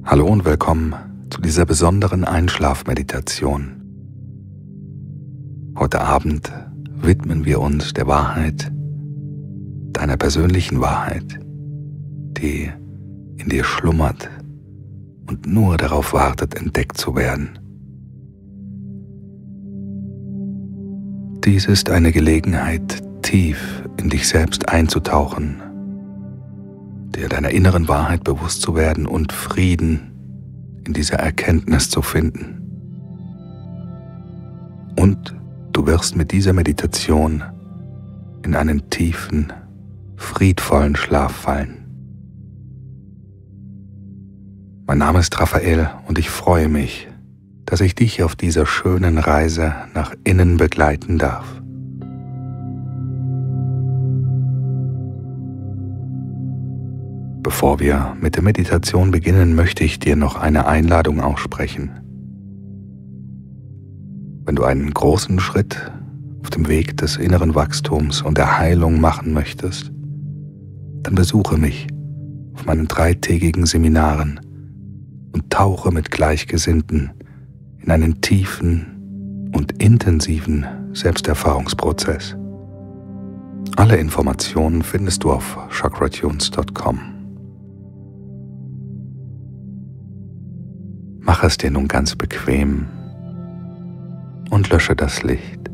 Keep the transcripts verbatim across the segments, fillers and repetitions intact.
Hallo und willkommen zu dieser besonderen Einschlafmeditation. Heute Abend widmen wir uns der Wahrheit, deiner persönlichen Wahrheit, die in dir schlummert und nur darauf wartet, entdeckt zu werden. Dies ist eine Gelegenheit, tief in dich selbst einzutauchen, dir deiner inneren Wahrheit bewusst zu werden und Frieden in dieser Erkenntnis zu finden. Und du wirst mit dieser Meditation in einen tiefen, friedvollen Schlaf fallen. Mein Name ist Raphael und ich freue mich, dass ich dich auf dieser schönen Reise nach innen begleiten darf. Bevor wir mit der Meditation beginnen, möchte ich dir noch eine Einladung aussprechen. Wenn du einen großen Schritt auf dem Weg des inneren Wachstums und der Heilung machen möchtest, dann besuche mich auf meinen dreitägigen Seminaren und tauche mit Gleichgesinnten in einen tiefen und intensiven Selbsterfahrungsprozess. Alle Informationen findest du auf chakratunes punkt com. Mach es dir nun ganz bequem und lösche das Licht.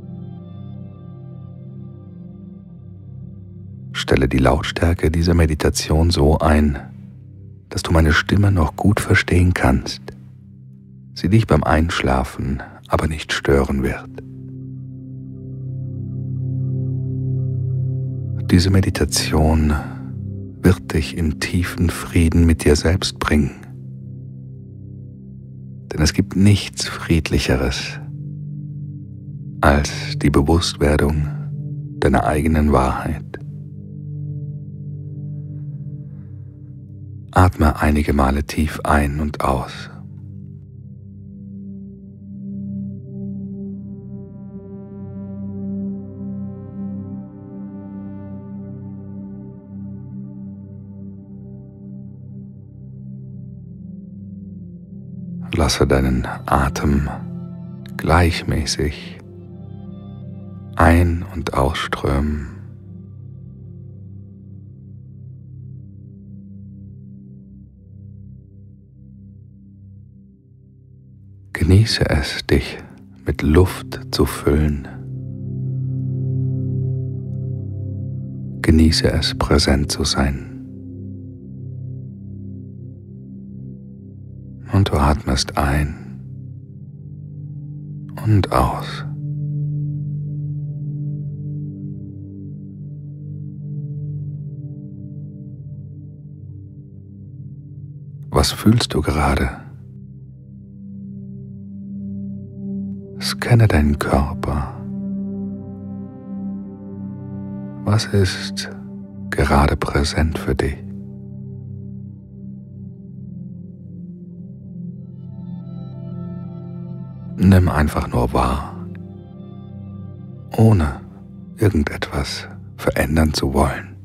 Stelle die Lautstärke dieser Meditation so ein, dass du meine Stimme noch gut verstehen kannst, sie dich beim Einschlafen aber nicht stören wird. Diese Meditation wird dich in tiefen Frieden mit dir selbst bringen. Denn es gibt nichts Friedlicheres als die Bewusstwerdung deiner eigenen Wahrheit. Atme einige Male tief ein und aus. Lasse deinen Atem gleichmäßig ein- und ausströmen. Genieße es, dich mit Luft zu füllen. Genieße es, präsent zu sein. Und du atmest ein und aus. Was fühlst du gerade? Scanne deinen Körper. Was ist gerade präsent für dich? Nimm einfach nur wahr, ohne irgendetwas verändern zu wollen.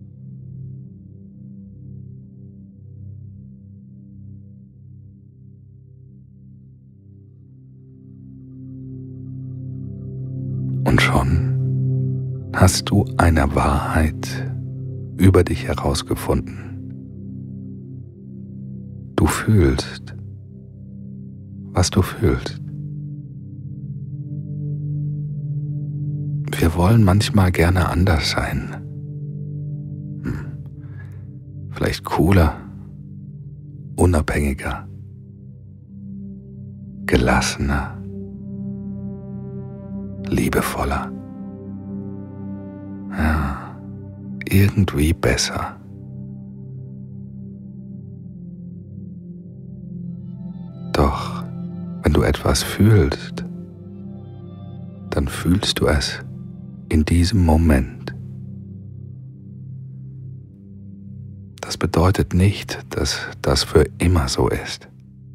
Und schon hast du eine Wahrheit über dich herausgefunden. Du fühlst, was du fühlst. Wir wollen manchmal gerne anders sein. Hm. Vielleicht cooler, unabhängiger, gelassener, liebevoller. Ja, irgendwie besser. Doch wenn du etwas fühlst, dann fühlst du es in diesem Moment. Das bedeutet nicht, dass das für immer so ist.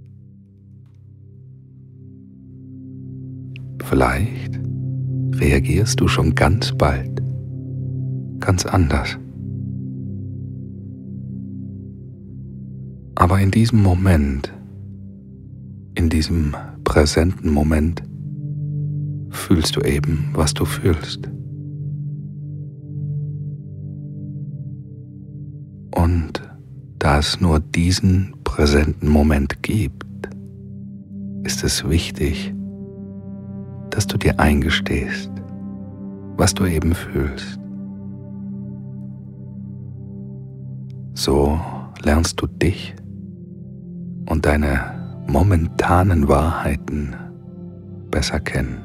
Vielleicht reagierst du schon ganz bald ganz anders. Aber in diesem Moment, in diesem präsenten Moment, fühlst du eben, was du fühlst. Und da es nur diesen präsenten Moment gibt, ist es wichtig, dass du dir eingestehst, was du eben fühlst. So lernst du dich und deine momentanen Wahrheiten besser kennen.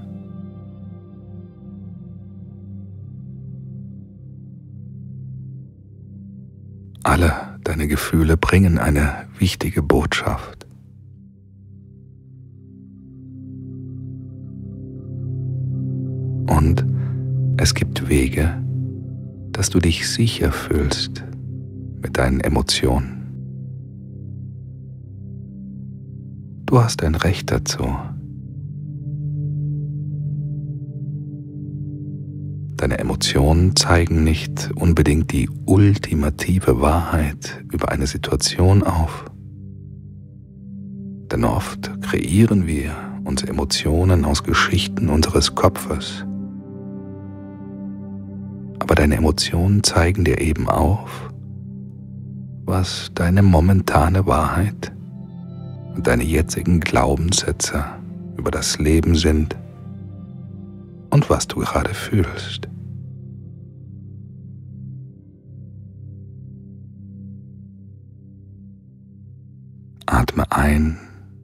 Alle deine Gefühle bringen eine wichtige Botschaft. Und es gibt Wege, dass du dich sicher fühlst mit deinen Emotionen. Du hast ein Recht dazu. Deine Emotionen zeigen nicht unbedingt die ultimative Wahrheit über eine Situation auf. Denn oft kreieren wir unsere Emotionen aus Geschichten unseres Kopfes. Aber deine Emotionen zeigen dir eben auf, was deine momentane Wahrheit und deine jetzigen Glaubenssätze über das Leben sind und was du gerade fühlst. Atme ein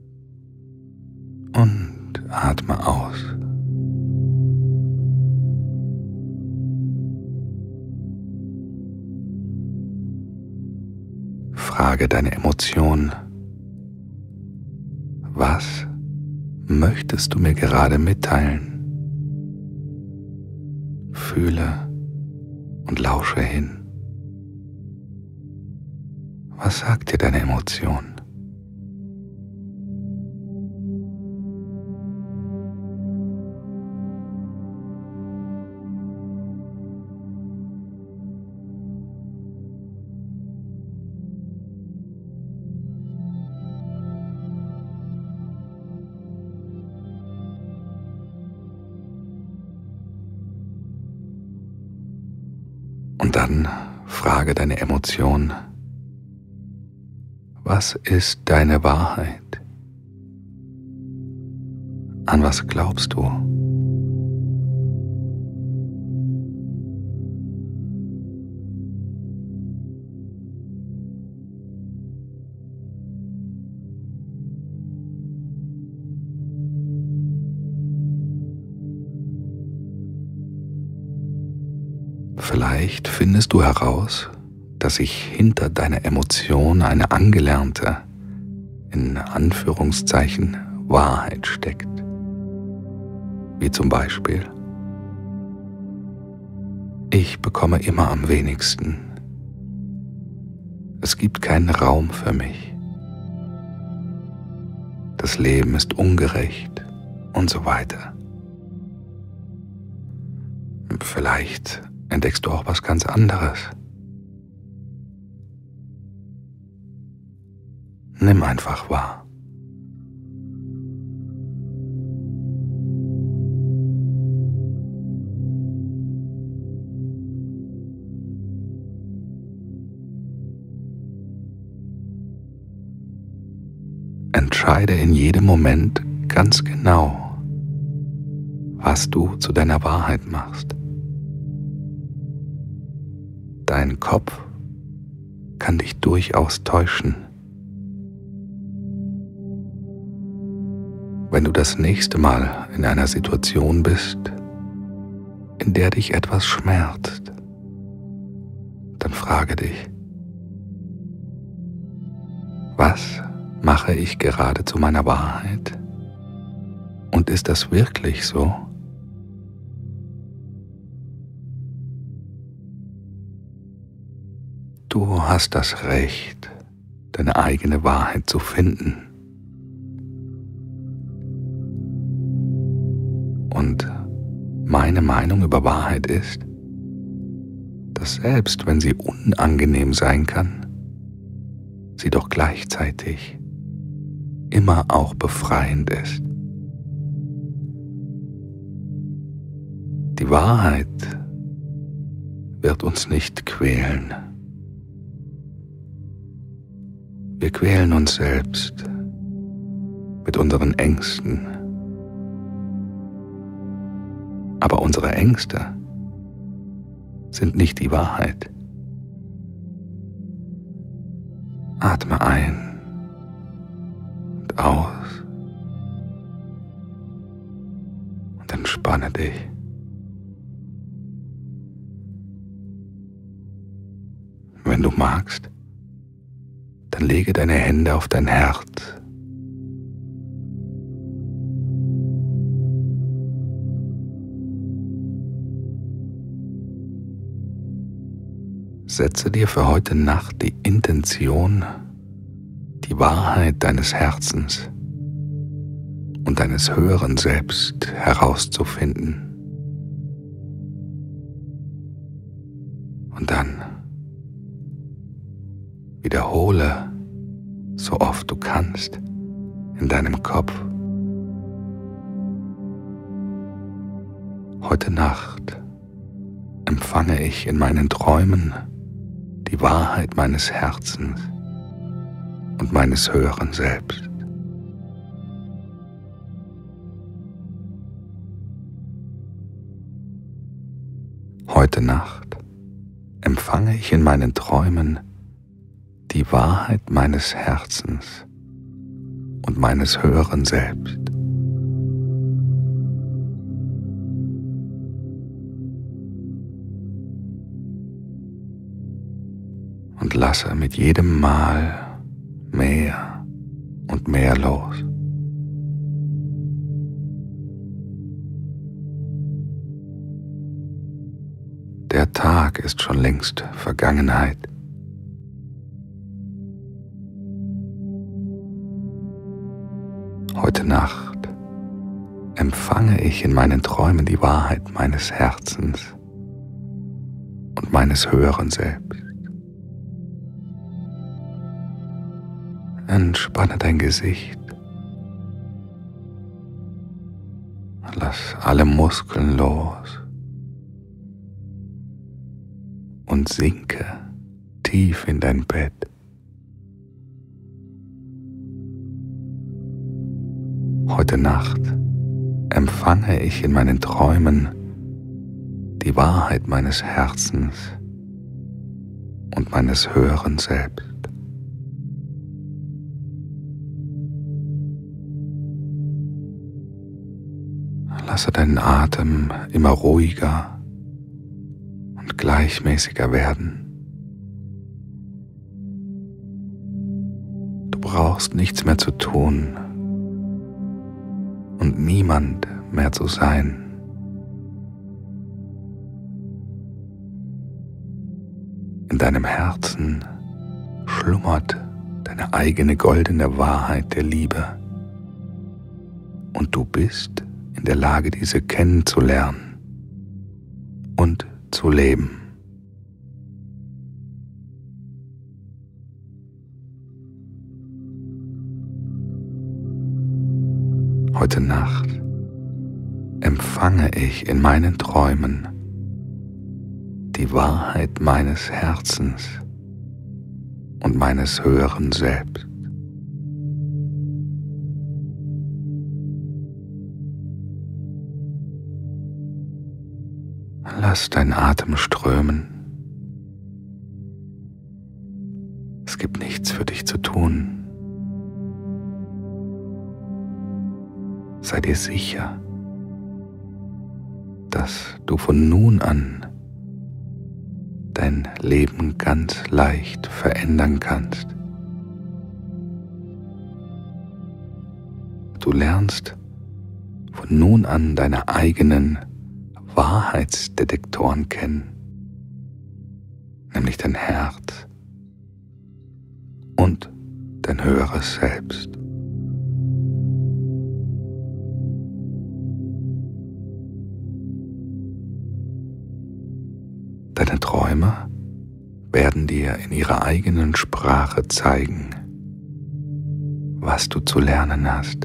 und atme aus. Frage deine Emotion: Was möchtest du mir gerade mitteilen? Fühle und lausche hin. Was sagt dir deine Emotion? Und dann frage deine Emotion: Was ist deine Wahrheit? An was glaubst du? Vielleicht findest du heraus, dass sich hinter deiner Emotion eine angelernte, in Anführungszeichen, Wahrheit steckt. Wie zum Beispiel: Ich bekomme immer am wenigsten. Es gibt keinen Raum für mich. Das Leben ist ungerecht und so weiter. Vielleicht entdeckst du auch was ganz anderes. Nimm einfach wahr. Entscheide in jedem Moment ganz genau, was du zu deiner Wahrheit machst. Dein Kopf kann dich durchaus täuschen. Wenn du das nächste Mal in einer Situation bist, in der dich etwas schmerzt, dann frage dich: Was mache ich gerade zu meiner Wahrheit? Und ist das wirklich so? Du hast das Recht, deine eigene Wahrheit zu finden. Und meine Meinung über Wahrheit ist, dass selbst wenn sie unangenehm sein kann, sie doch gleichzeitig immer auch befreiend ist. Die Wahrheit wird uns nicht quälen. Wir quälen uns selbst mit unseren Ängsten. Aber unsere Ängste sind nicht die Wahrheit. Atme ein und aus und entspanne dich. Wenn du magst, dann lege deine Hände auf dein Herz. Setze dir für heute Nacht die Intention, die Wahrheit deines Herzens und deines höheren Selbst herauszufinden. Und dann wiederhole, so oft du kannst, in deinem Kopf: Heute Nacht empfange ich in meinen Träumen die Wahrheit meines Herzens und meines höheren Selbst. Heute Nacht empfange ich in meinen Träumen die Wahrheit meines Herzens und meines höheren Selbst. Und lasse mit jedem Mal mehr und mehr los. Der Tag ist schon längst Vergangenheit. Heute Nacht empfange ich in meinen Träumen die Wahrheit meines Herzens und meines höheren Selbst. Entspanne dein Gesicht. Lass alle Muskeln los und sinke tief in dein Bett. Heute Nacht empfange ich in meinen Träumen die Wahrheit meines Herzens und meines höheren Selbst. Lasse deinen Atem immer ruhiger und gleichmäßiger werden. Du brauchst nichts mehr zu tun und niemand mehr zu sein. In deinem Herzen schlummert deine eigene goldene Wahrheit der Liebe und du bist in der Lage, diese kennenzulernen und zu leben. Heute Nacht empfange ich in meinen Träumen die Wahrheit meines Herzens und meines höheren Selbst. Lass deinen Atem strömen. Es gibt nichts für dich zu tun. Sei dir sicher, dass du von nun an dein Leben ganz leicht verändern kannst. Du lernst von nun an deine eigenen Wahrheitsdetektoren kennen, nämlich dein Herz und dein höheres Selbst. Deine Träume werden dir in ihrer eigenen Sprache zeigen, was du zu lernen hast.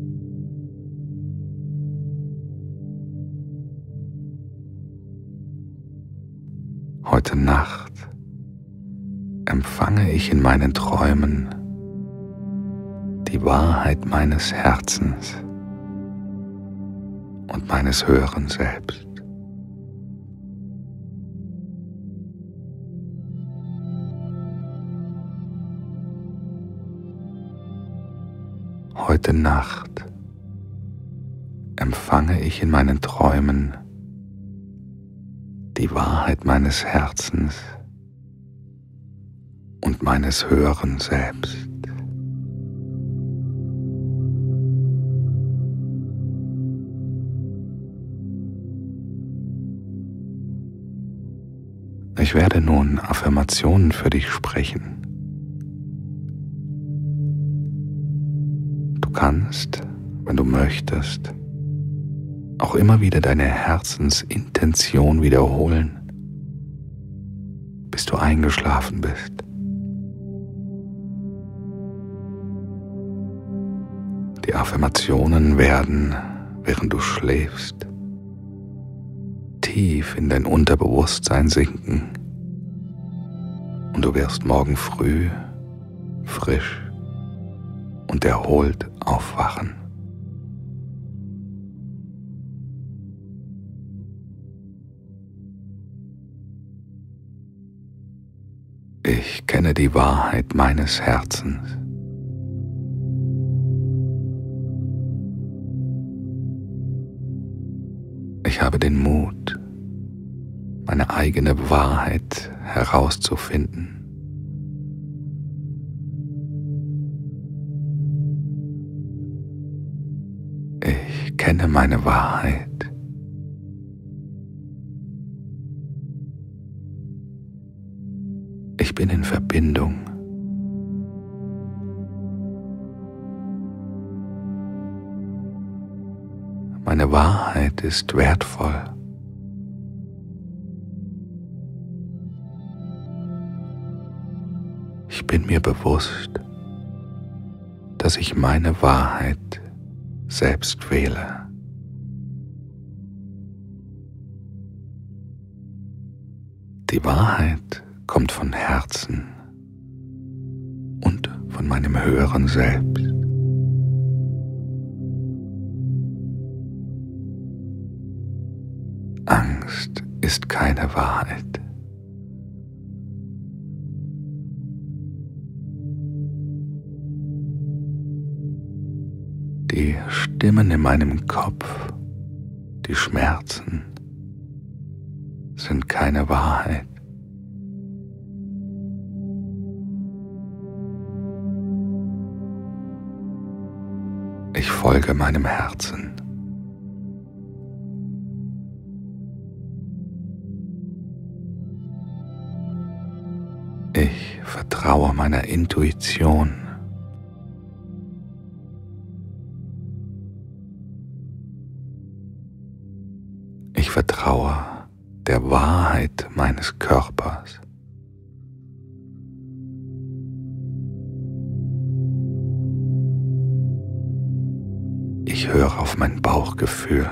Heute Nacht empfange ich in meinen Träumen die Wahrheit meines Herzens und meines höheren Selbst. Heute Nacht empfange ich in meinen Träumen die Wahrheit meines Herzens und meines höheren Selbst. Ich werde nun Affirmationen für dich sprechen. Du kannst, wenn du möchtest, auch immer wieder deine Herzensintention wiederholen, bis du eingeschlafen bist. Die Affirmationen werden, während du schläfst, tief in dein Unterbewusstsein sinken und du wirst morgen früh frisch und erholt aufwachen. Ich kenne die Wahrheit meines Herzens. Ich habe den Mut, meine eigene Wahrheit herauszufinden. Ich kenne meine Wahrheit. Ich bin in Verbindung. Meine Wahrheit ist wertvoll. Ich bin mir bewusst, dass ich meine Wahrheit selbst wähle. Die Wahrheit kommt von Herzen und von meinem höheren Selbst. Angst ist keine Wahrheit. Die Stimmen in meinem Kopf, die Schmerzen, sind keine Wahrheit. Ich folge meinem Herzen. Ich vertraue meiner Intuition. Ich vertraue der Wahrheit meines Körpers. Ich höre auf mein Bauchgefühl.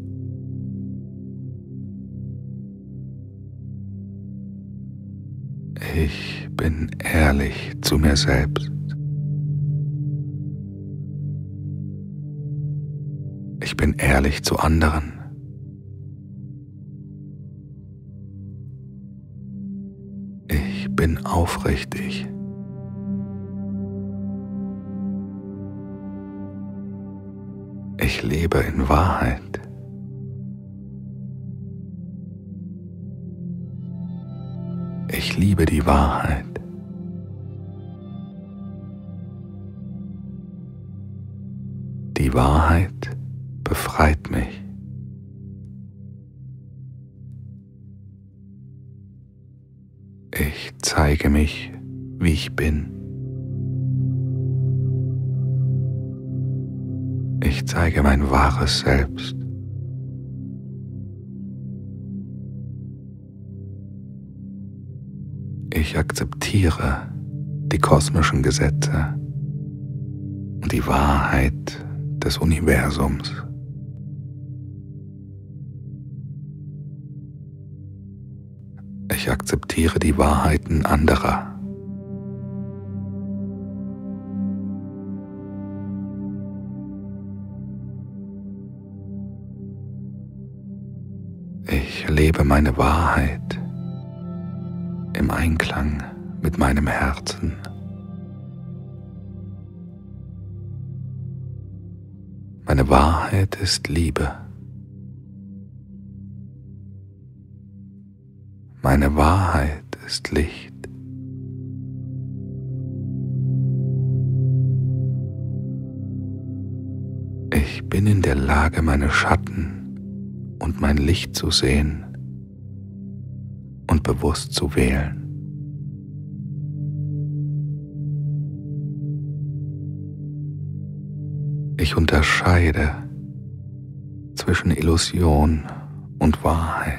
Ich bin ehrlich zu mir selbst. Ich bin ehrlich zu anderen. Ich bin aufrichtig. Ich lebe in Wahrheit. Ich liebe die Wahrheit. Die Wahrheit befreit mich. Ich zeige mich, wie ich bin. Ich zeige mein wahres Selbst. Ich akzeptiere die kosmischen Gesetze und die Wahrheit des Universums. Ich akzeptiere die Wahrheiten anderer. Ich lebe meine Wahrheit im Einklang mit meinem Herzen. Meine Wahrheit ist Liebe. Meine Wahrheit ist Licht. Ich bin in der Lage, meine Schatten und mein Licht zu sehen und bewusst zu wählen. Ich unterscheide zwischen Illusion und Wahrheit.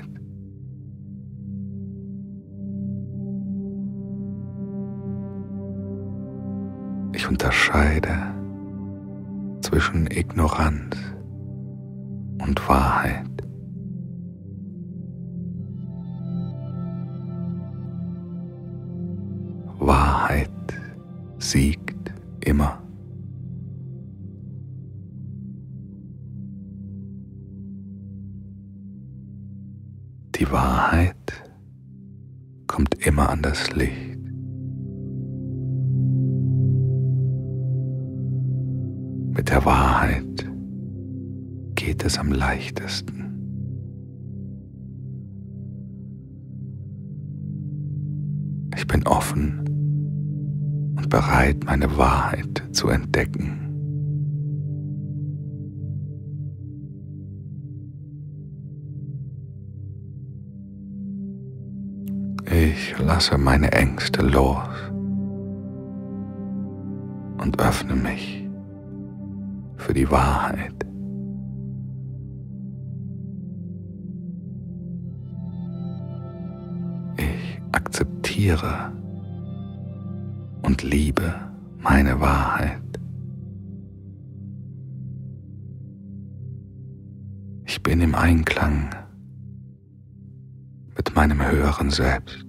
Ich unterscheide zwischen Ignoranz und Wahrheit. Wahrheit siegt immer. Die Wahrheit kommt immer an das Licht. Mit der Wahrheit geht es am leichtesten. Ich bin offen und bereit, meine Wahrheit zu entdecken. Ich lasse meine Ängste los und öffne mich für die Wahrheit. Ich akzeptiere und liebe meine Wahrheit. Ich bin im Einklang mit meinem höheren Selbst.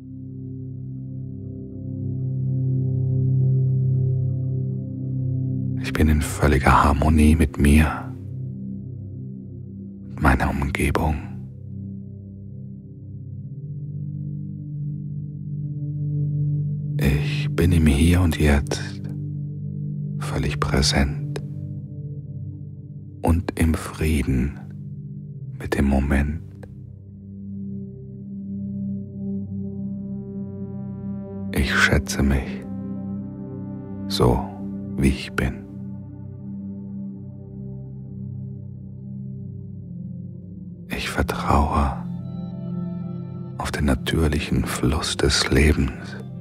Ich bin in völliger Harmonie mit mir, mit meiner Umgebung. Ich bin im Hier und Jetzt völlig präsent und im Frieden mit dem Moment. Ich schätze mich so, wie ich bin. Ich vertraue auf den natürlichen Fluss des Lebens.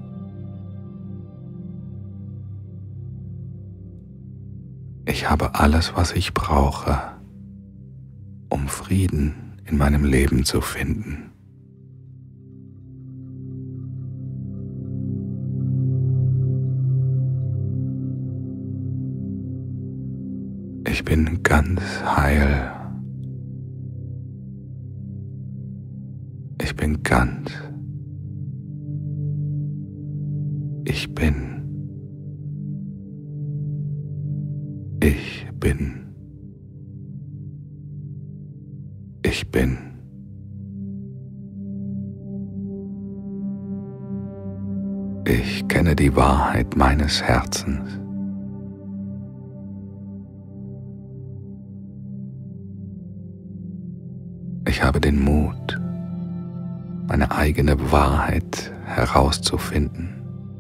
Ich habe alles, was ich brauche, um Frieden in meinem Leben zu finden. Ich bin ganz heil. Ich bin ganz. Ich bin. Ich bin. Ich bin. Ich kenne die Wahrheit meines Herzens. Ich habe den Mut, meine eigene Wahrheit herauszufinden.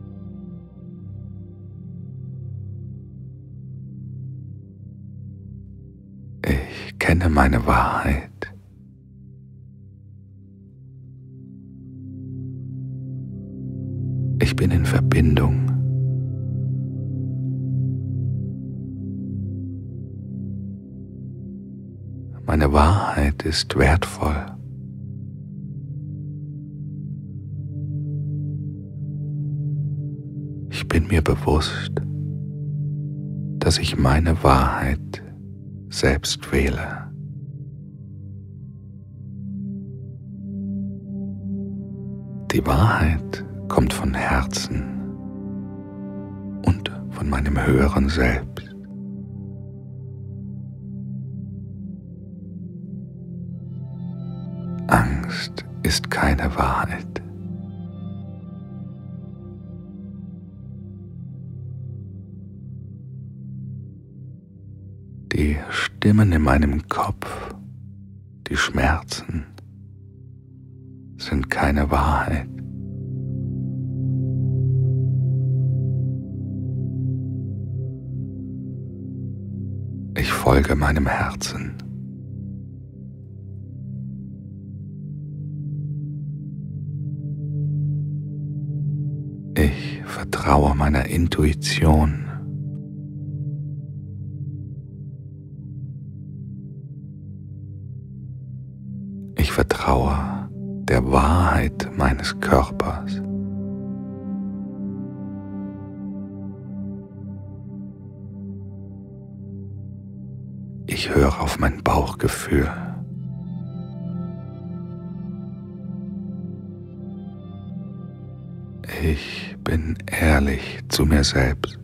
Ich kenne meine Wahrheit. Ich bin in Verbindung. Meine Wahrheit ist wertvoll. bin mir bewusst, dass ich meine Wahrheit selbst wähle. Die Wahrheit kommt von Herzen und von meinem höheren Selbst. Angst ist keine Wahrheit. Die Stimmen in meinem Kopf, die Schmerzen, sind keine Wahrheit. Ich folge meinem Herzen. Ich vertraue meiner Intuition. Ich vertraue der Wahrheit meines Körpers. Ich höre auf mein Bauchgefühl. Ich bin ehrlich zu mir selbst.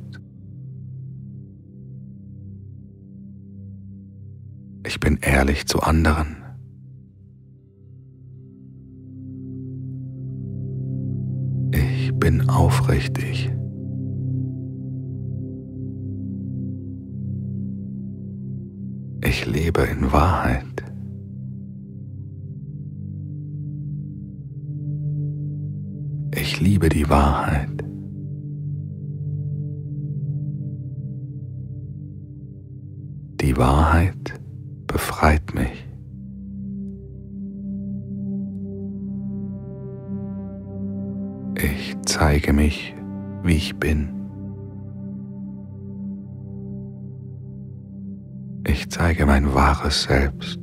Ich bin ehrlich zu anderen. Ich bin aufrichtig. Ich lebe in Wahrheit. Ich liebe die Wahrheit. Die Wahrheit befreit mich. Ich zeige mich, wie ich bin. Ich zeige mein wahres Selbst.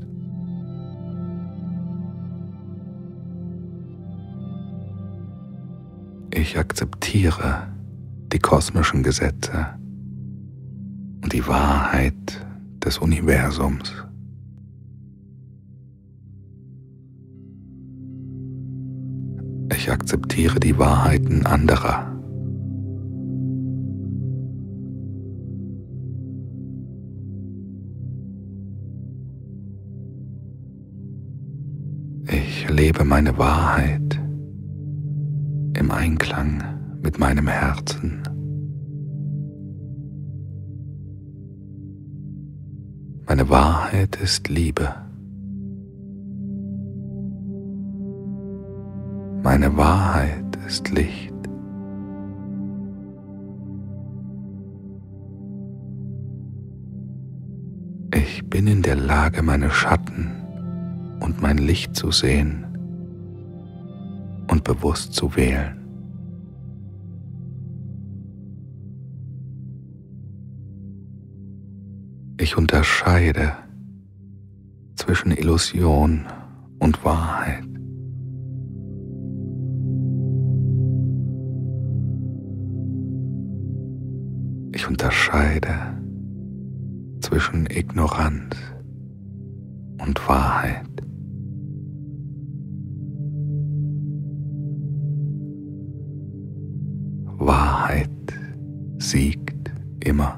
Ich akzeptiere die kosmischen Gesetze und die Wahrheit des Universums. Ich akzeptiere die Wahrheiten anderer. Ich lebe meine Wahrheit im Einklang mit meinem Herzen. Meine Wahrheit ist Liebe. Meine Wahrheit ist Licht. Ich bin in der Lage, meine Schatten und mein Licht zu sehen und bewusst zu wählen. Ich unterscheide zwischen Illusion und Wahrheit. Ich unterscheide zwischen Ignoranz und Wahrheit. Wahrheit siegt immer.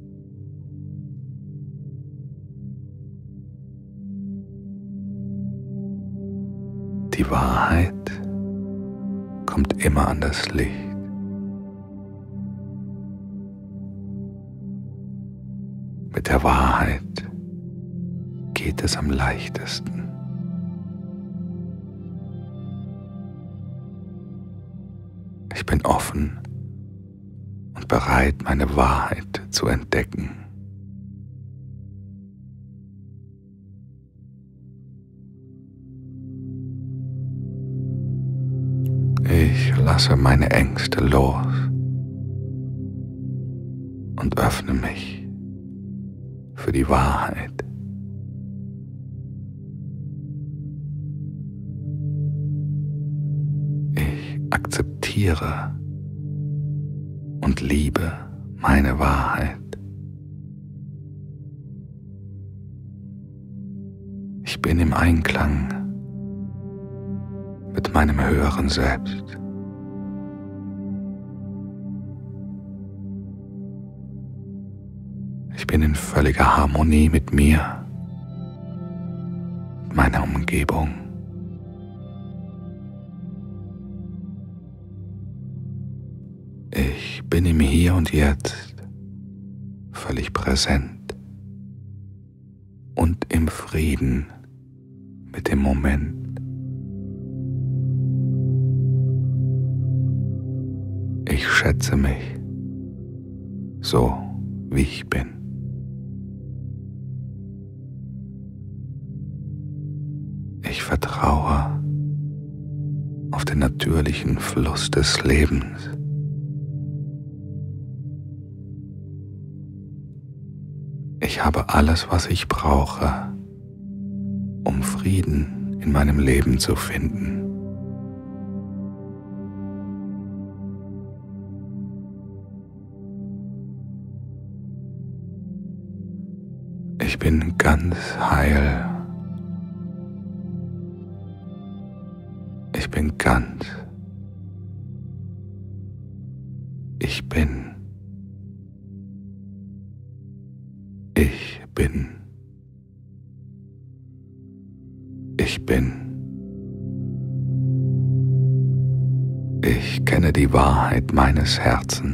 Die Wahrheit kommt immer an das Licht. Mit der Wahrheit geht es am leichtesten. Ich bin offen und bereit, meine Wahrheit zu entdecken. Ich lasse meine Ängste los und öffne mich für die Wahrheit. Ich akzeptiere und liebe meine Wahrheit. Ich bin im Einklang mit meinem höheren Selbst. Ich bin in völliger Harmonie mit mir, mit meiner Umgebung. Ich bin im Hier und Jetzt völlig präsent und im Frieden mit dem Moment. Ich schätze mich so, wie ich bin. Ich vertraue auf den natürlichen Fluss des Lebens. Ich habe alles, was ich brauche, um Frieden in meinem Leben zu finden. Ich bin ganz heil. Ich bin ganz. Ich bin. Ich bin. Ich bin. Ich kenne die Wahrheit meines Herzens.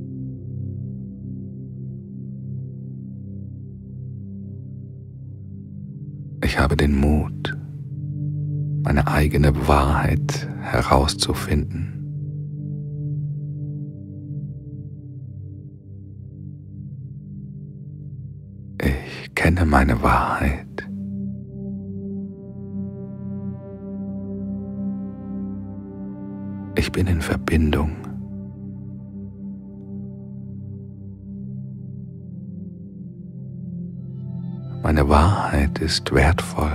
Ich habe den Mut, meine eigene Wahrheit herauszufinden. Ich kenne meine Wahrheit. Ich bin in Verbindung. Meine Wahrheit ist wertvoll.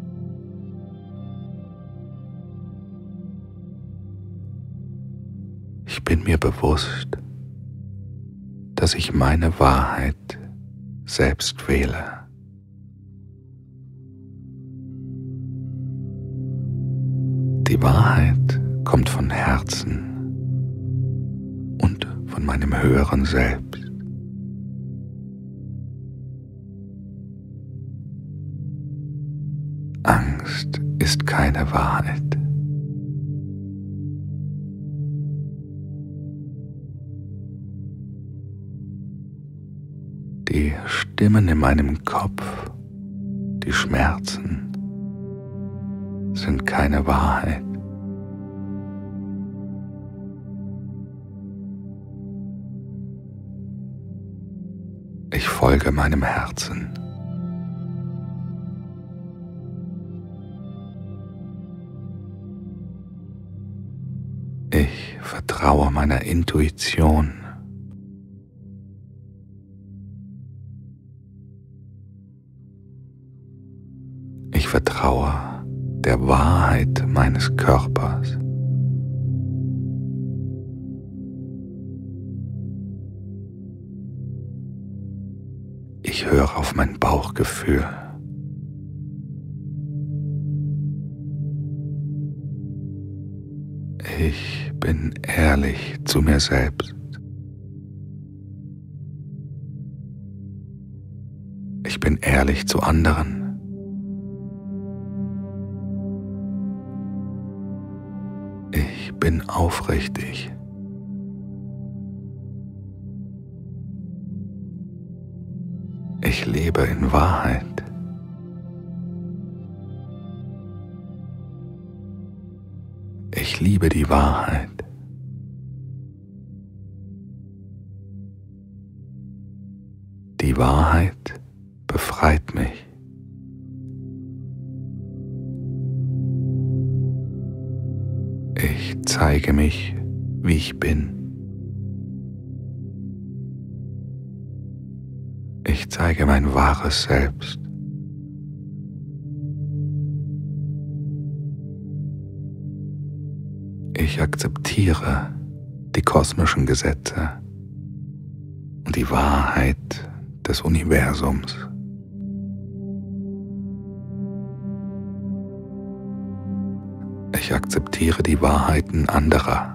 Ich bin mir bewusst, dass ich meine Wahrheit selbst wähle. Die Wahrheit kommt von Herzen und von meinem höheren Selbst. Angst ist keine Wahrheit. Die Stimmen in meinem Kopf, die Schmerzen, sind keine Wahrheit. Ich folge meinem Herzen. Ich vertraue meiner Intuition. Ich vertraue der Wahrheit meines Körpers. Ich höre auf mein Bauchgefühl. Ich bin ehrlich zu mir selbst. Ich bin ehrlich zu anderen. Ich bin aufrichtig. Ich lebe in Wahrheit. Ich liebe die Wahrheit. Die Wahrheit befreit mich. Ich zeige mich, wie ich bin. Ich zeige mein wahres Selbst. Ich akzeptiere die kosmischen Gesetze die Wahrheit des Universums. Ich akzeptiere die Wahrheiten anderer.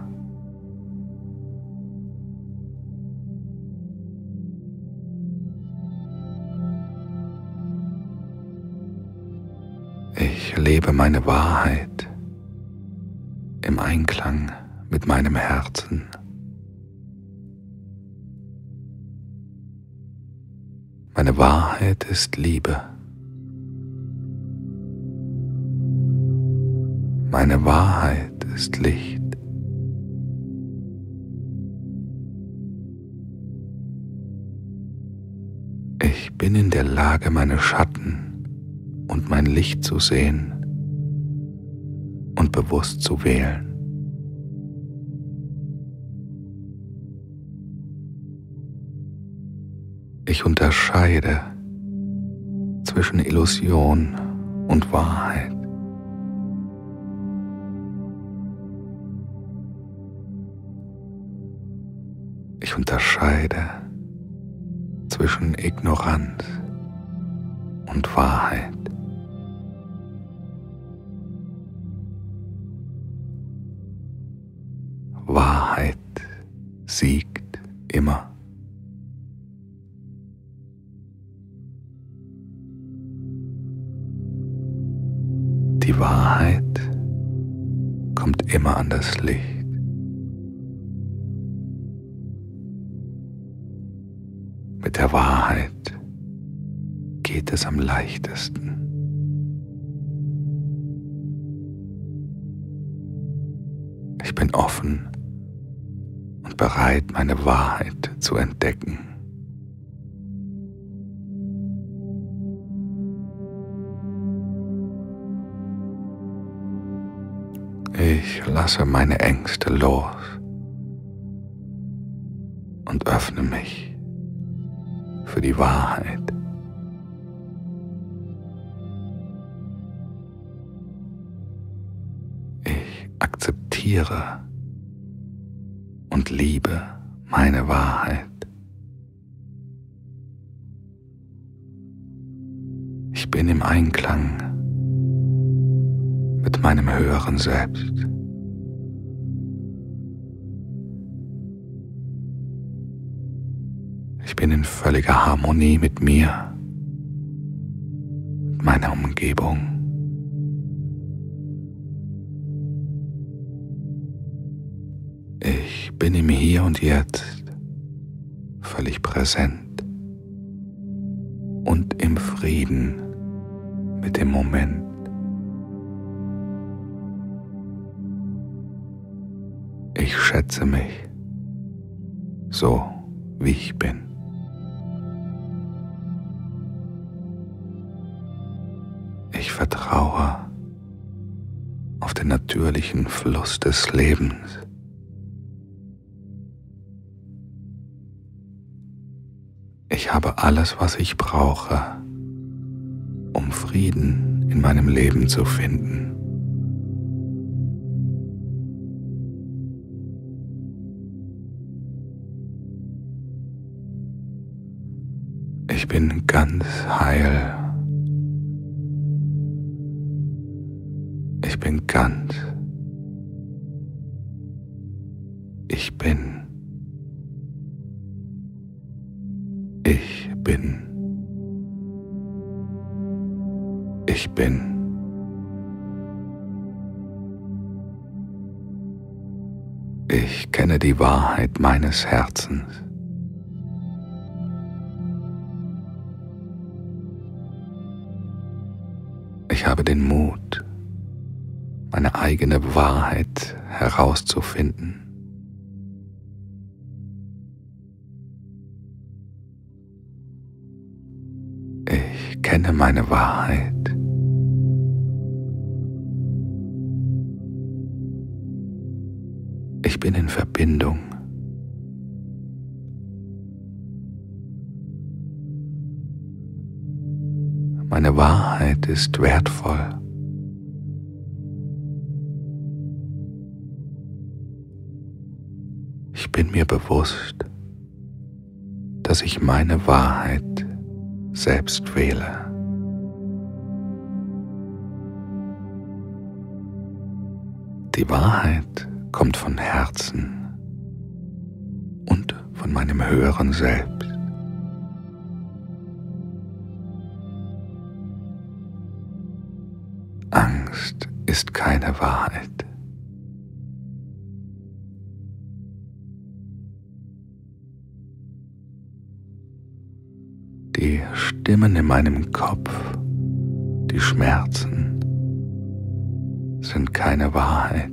Ich lebe meine Wahrheit im Einklang mit meinem Herzen. Meine Wahrheit ist Liebe. Meine Wahrheit ist Licht. Ich bin in der Lage, meine Schatten und mein Licht zu sehen und bewusst zu wählen. Ich unterscheide zwischen Illusion und Wahrheit. Ich unterscheide zwischen Ignoranz und Wahrheit. Wahrheit siegt immer. Die Wahrheit kommt immer an das Licht. Mit der Wahrheit geht es am leichtesten. Ich bin offen und bereit, meine Wahrheit zu entdecken. Ich lasse meine Ängste los und öffne mich für die Wahrheit. Ich akzeptiere und liebe meine Wahrheit. Ich bin im Einklang mit meinem höheren Selbst. Ich bin in völliger Harmonie mit mir, mit meiner Umgebung. Ich bin im Hier und Jetzt völlig präsent und im Frieden mit dem Moment. Ich schätze mich so, wie ich bin. Ich vertraue auf den natürlichen Fluss des Lebens. Ich habe alles, was ich brauche, um Frieden in meinem Leben zu finden. Ich bin ganz heil. Ich bin ganz. Ich bin. Ich bin. Ich bin. Ich kenne die Wahrheit meines Herzens. Ich habe den Mut, meine eigene Wahrheit herauszufinden. Ich kenne meine Wahrheit. Ich bin in Verbindung. Meine Wahrheit ist wertvoll. Ich bin mir bewusst, dass dass ich meine Wahrheit selbst wähle. Die Wahrheit kommt von Herzen und von meinem höheren Selbst. Angst ist keine Wahrheit. Die Stimmen in meinem Kopf, die Schmerzen, sind keine Wahrheit.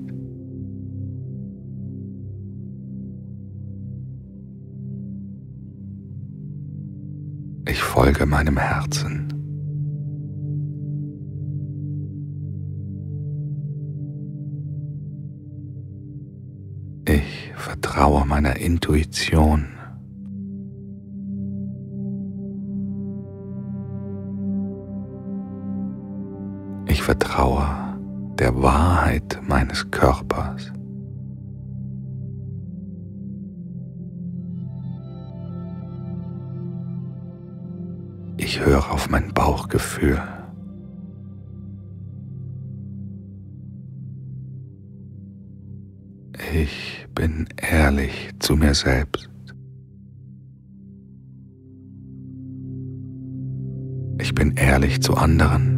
Ich folge meinem Herzen. Ich vertraue meiner Intuition. Ich vertraue der Wahrheit meines Körpers. Ich höre auf mein Bauchgefühl. Ich bin ehrlich zu mir selbst. Ich bin ehrlich zu anderen.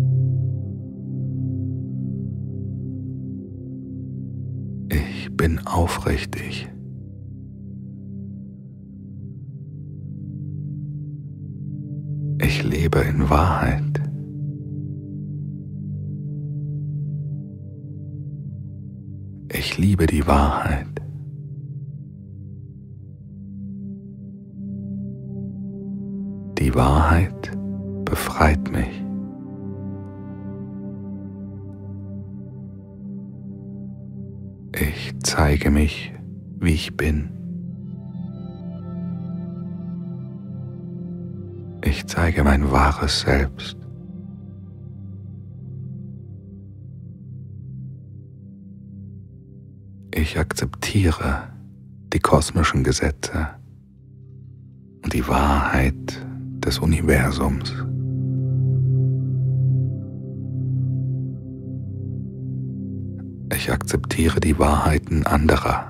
Ich bin aufrichtig. Ich lebe in Wahrheit. Ich liebe die Wahrheit. Die Wahrheit befreit mich. Ich zeige mich, wie ich bin. Ich zeige mein wahres Selbst. Ich akzeptiere die kosmischen Gesetze und die Wahrheit des Universums. Ich akzeptiere die Wahrheiten anderer.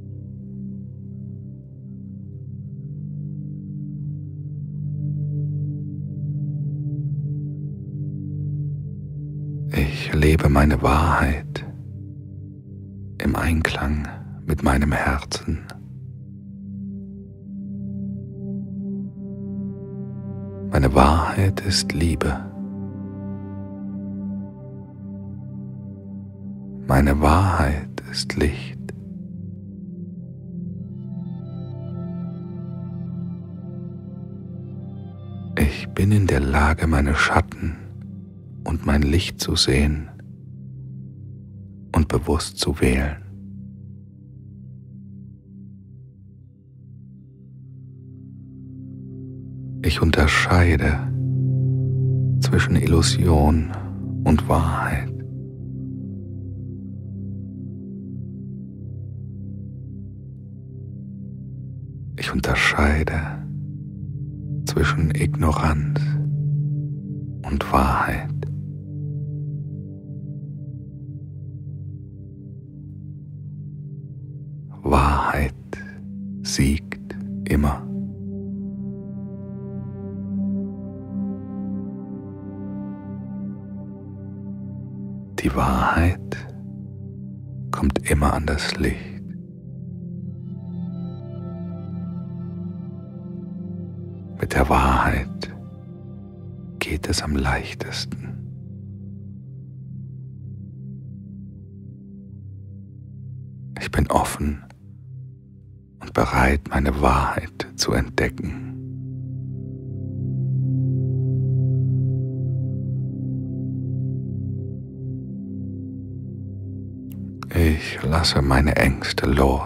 Ich lebe meine Wahrheit im Einklang mit meinem Herzen. Meine Wahrheit ist Liebe. Meine Wahrheit ist Licht. Ich bin in der Lage, meine Schatten und mein Licht zu sehen und bewusst zu wählen. Ich unterscheide zwischen Illusion und Wahrheit. Ich unterscheide zwischen Ignoranz und Wahrheit. Wahrheit siegt immer. Die Wahrheit kommt immer an das Licht. Mit der Wahrheit geht es am leichtesten. Ich bin offen und bereit, meine Wahrheit zu entdecken. Ich lasse meine Ängste los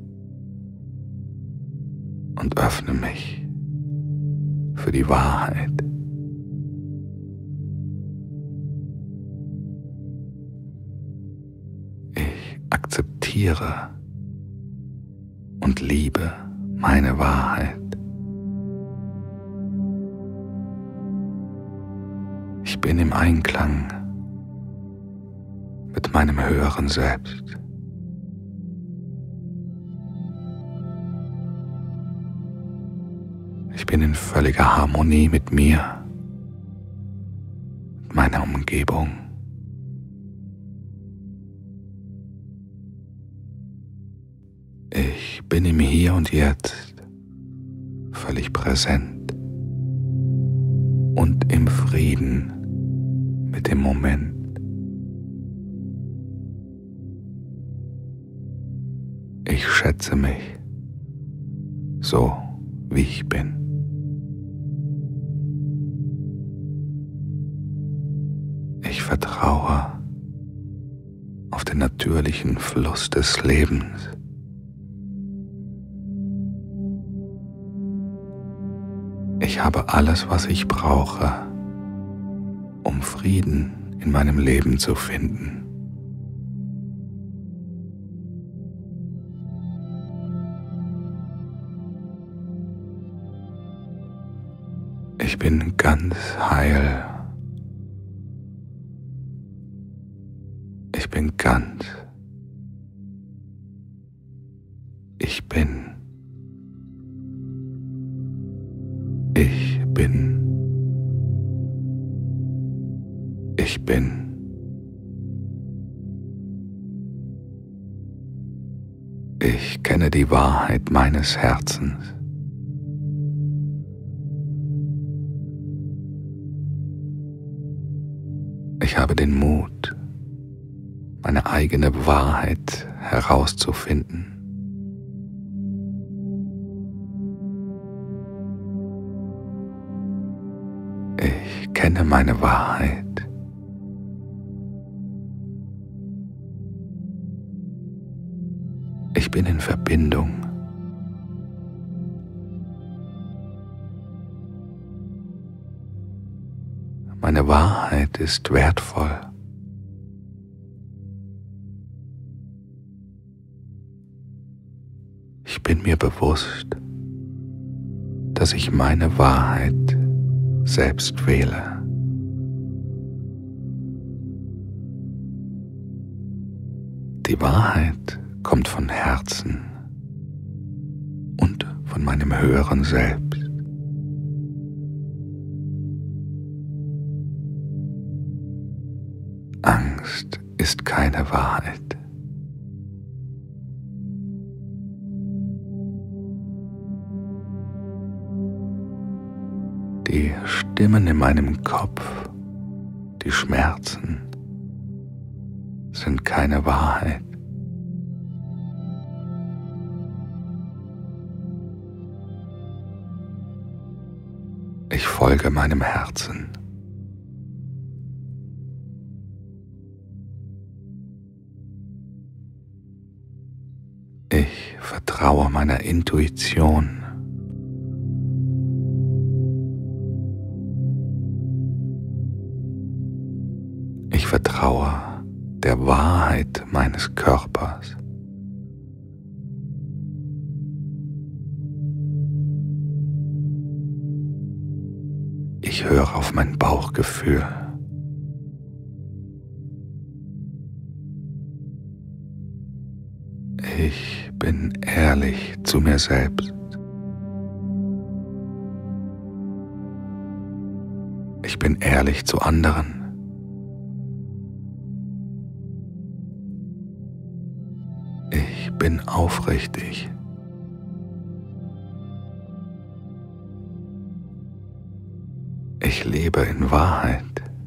und öffne mich für die Wahrheit. Ich akzeptiere und liebe meine Wahrheit. bin im Einklang mit meinem höheren Selbst. Ich bin in völliger Harmonie mit mir, mit meiner Umgebung. Ich bin im Hier und Jetzt völlig präsent und im Frieden mit dem Moment. Ich schätze mich so, wie ich bin. Ich vertraue auf den natürlichen Fluss des Lebens. Ich habe alles, was ich brauche, um Frieden in meinem Leben zu finden. Ich bin ganz heil. Ich bin ganz. Ich bin. Ich bin. Ich bin. Ich kenne die Wahrheit meines Herzens. Ich habe den Mut, meine eigene Wahrheit herauszufinden. Ich kenne meine Wahrheit. Ich bin in Verbindung. Meine Wahrheit ist wertvoll. Ich bin mir bewusst, dass ich meine Wahrheit selbst wähle. Die Wahrheit kommt von Herzen und von meinem höheren Selbst. Angst ist keine Wahrheit. Die Stimmen in meinem Kopf, die Schmerzen, sind keine Wahrheit. Ich folge meinem Herzen. Ich vertraue meiner Intuition. Ich vertraue der Wahrheit meines Körpers. Ich höre auf mein Bauchgefühl. Ich bin ehrlich zu mir selbst. Ich bin ehrlich zu anderen. Ich bin aufrichtig. Ich lebe in Wahrheit.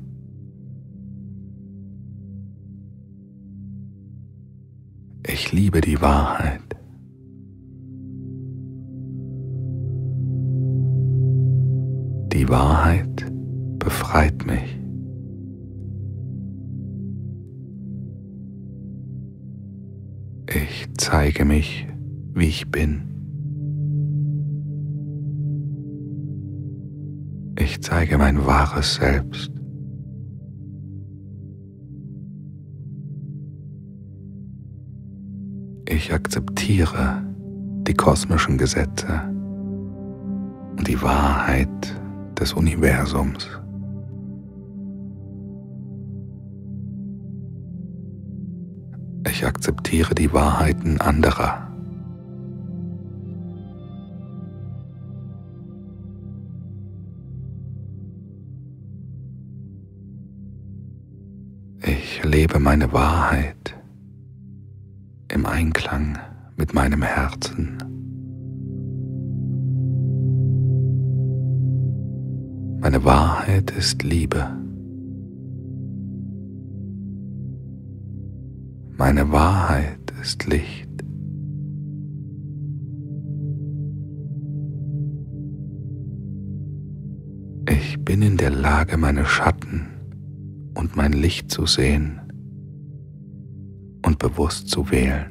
Ich liebe die Wahrheit. Die Wahrheit befreit mich. Ich zeige mich, wie ich bin. Ich zeige mein wahres Selbst. Ich akzeptiere die kosmischen Gesetze und die Wahrheit des Universums. Ich akzeptiere die Wahrheiten anderer. Ich lebe meine Wahrheit im Einklang mit meinem Herzen. Meine Wahrheit ist Liebe. Meine Wahrheit ist Licht. Ich bin in der Lage, meine Schatten und mein Licht zu sehen und bewusst zu wählen.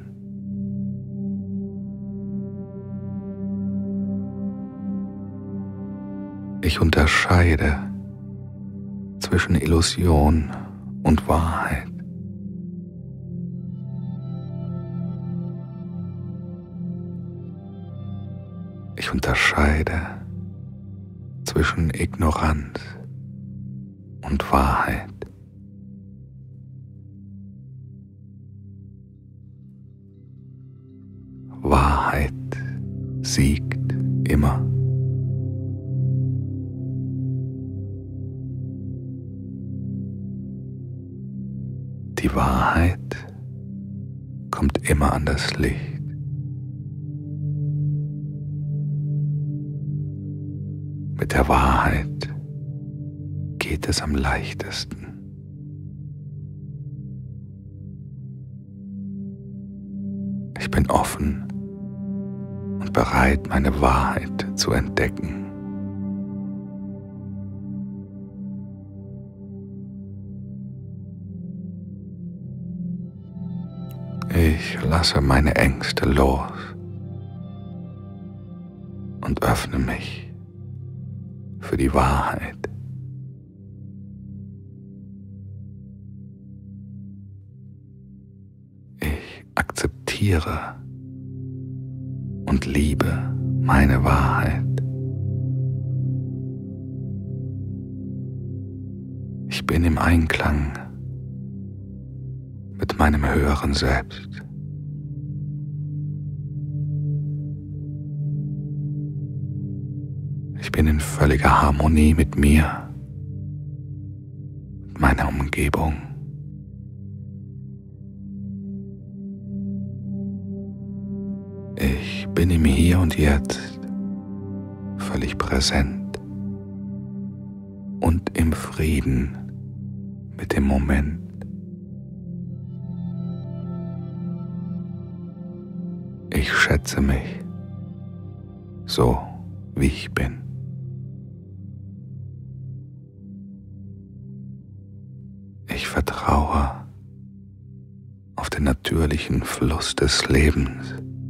Ich unterscheide zwischen Illusion und Wahrheit. Ich unterscheide zwischen Ignoranz und Wahrheit. Wahrheit siegt immer. Die Wahrheit kommt immer an das Licht. Mit der Wahrheit geht es am leichtesten. Ich bin offen und bereit, meine Wahrheit zu entdecken. Ich lasse meine Ängste los und öffne mich für die Wahrheit. Ich akzeptiere und liebe meine Wahrheit. Ich bin im Einklang mit meinem höheren Selbst. Ich bin in völliger Harmonie mit mir, mit meiner Umgebung. Ich bin im Hier und Jetzt völlig präsent und im Frieden mit dem Moment. Ich schätze mich so, wie ich bin. Ich vertraue auf den natürlichen Fluss des Lebens.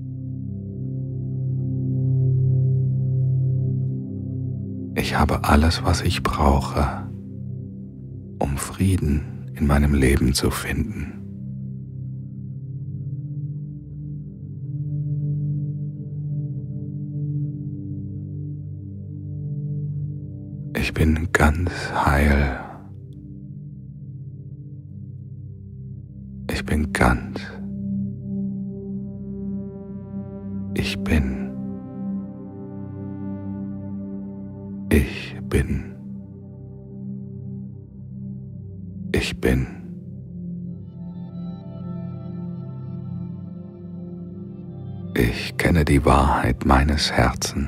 Ich habe alles, was ich brauche, um Frieden in meinem Leben zu finden. Ich bin ganz heil. Ich bin ganz. Ich bin. Ich bin. Ich bin. Ich kenne die Wahrheit meines Herzens.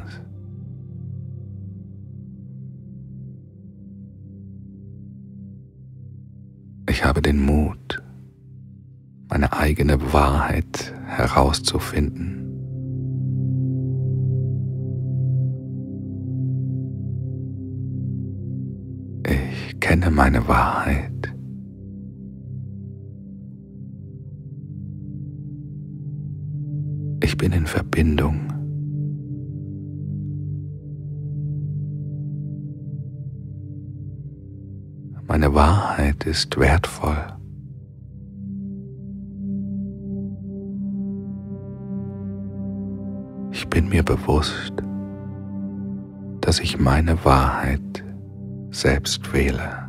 Ich habe den Mut, meine eigene Wahrheit herauszufinden. Ich kenne meine Wahrheit. Ich bin in Verbindung. Meine Wahrheit ist wertvoll. Ich bin mir bewusst, dass ich meine Wahrheit selbst wähle.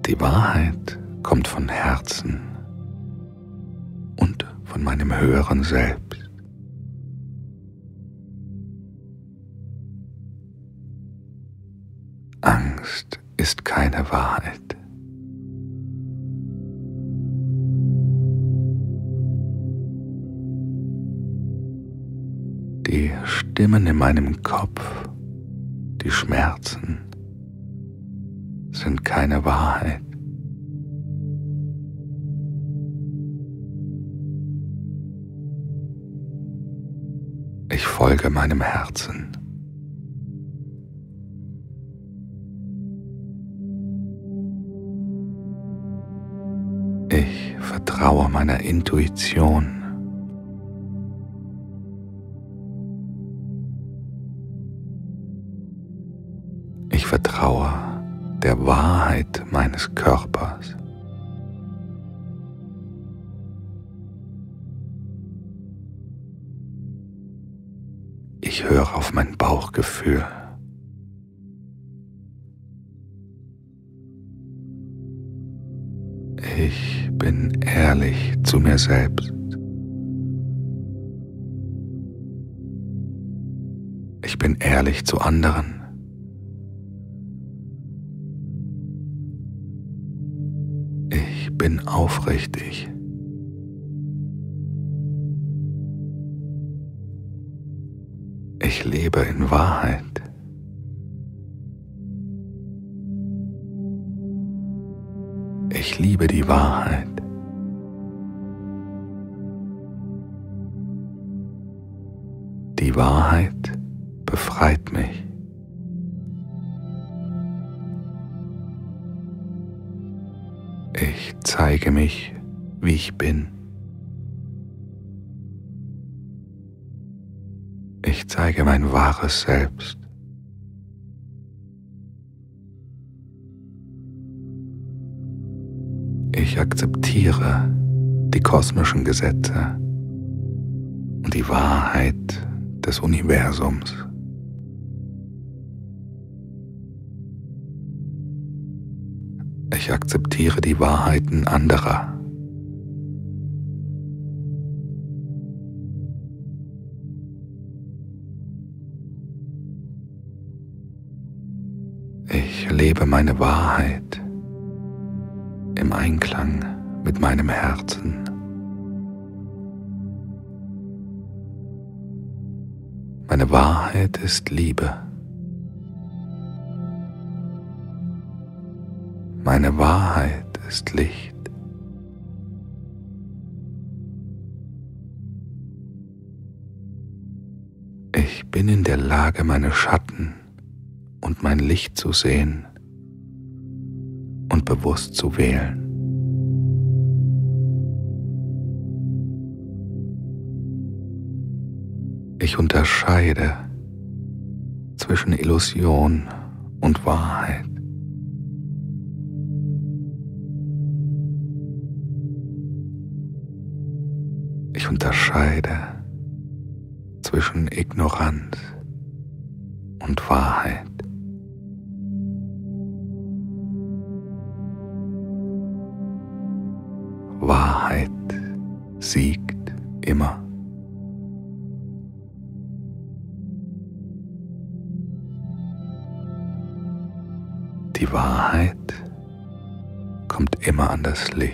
Die Wahrheit kommt von Herzen und von meinem höheren Selbst. Angst ist keine Wahrheit. Die Stimmen in meinem Kopf, die Schmerzen, sind keine Wahrheit. Ich folge meinem Herzen. Ich vertraue meiner Intuition. Ich vertraue der Wahrheit meines Körpers. Ich höre auf mein Bauchgefühl. Ich bin ehrlich zu mir selbst. Ich bin ehrlich zu anderen. Ich bin aufrichtig. Ich lebe in Wahrheit. Ich liebe die Wahrheit. Die Wahrheit befreit mich. Ich zeige mich, wie ich bin. Ich zeige mein wahres Selbst. Ich akzeptiere die kosmischen Gesetze und die Wahrheit des Universums. Ich akzeptiere die Wahrheiten anderer. Ich lebe meine Wahrheit im Einklang mit meinem Herzen. Meine Wahrheit ist Liebe. Meine Wahrheit ist Licht. Ich bin in der Lage, meine Schatten und mein Licht zu sehen und bewusst zu wählen. Ich unterscheide zwischen Illusion und Wahrheit. Ich unterscheide zwischen Ignoranz und Wahrheit. Wahrheit siegt immer. Die Wahrheit kommt immer an das Licht.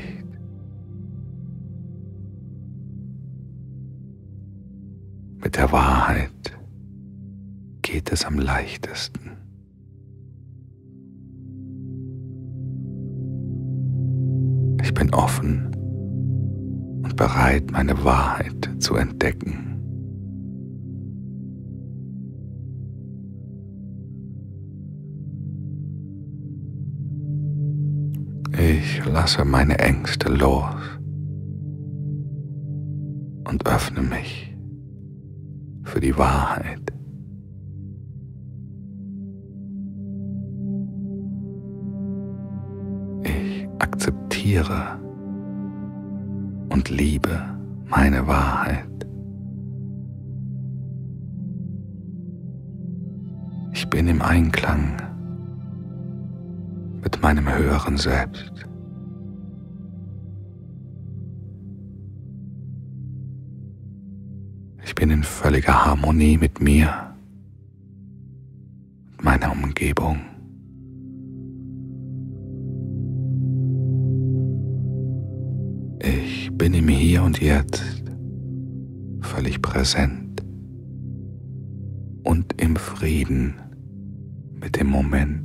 Mit der Wahrheit geht es am leichtesten. Ich bin offen und bereit, meine Wahrheit zu entdecken. Ich lasse meine Ängste los und öffne mich für die Wahrheit. Ich akzeptiere und liebe meine Wahrheit. Ich bin im Einklang mit mit meinem höheren Selbst. Ich bin in völliger Harmonie mit mir und meiner Umgebung. Ich bin im Hier und Jetzt völlig präsent und im Frieden mit dem Moment.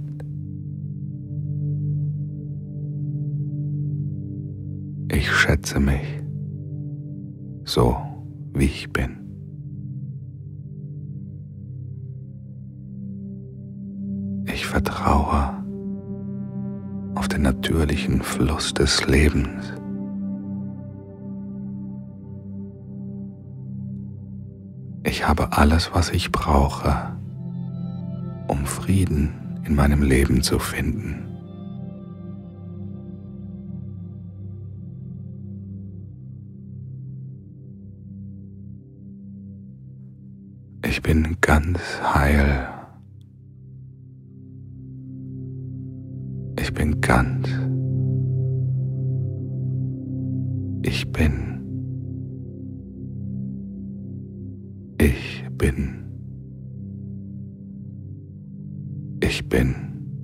Ich schätze mich so, wie ich bin. Ich vertraue auf den natürlichen Fluss des Lebens. Ich habe alles, was ich brauche, um Frieden in meinem Leben zu finden. Ich bin ganz heil. Ich bin ganz. Ich bin. Ich bin. Ich bin.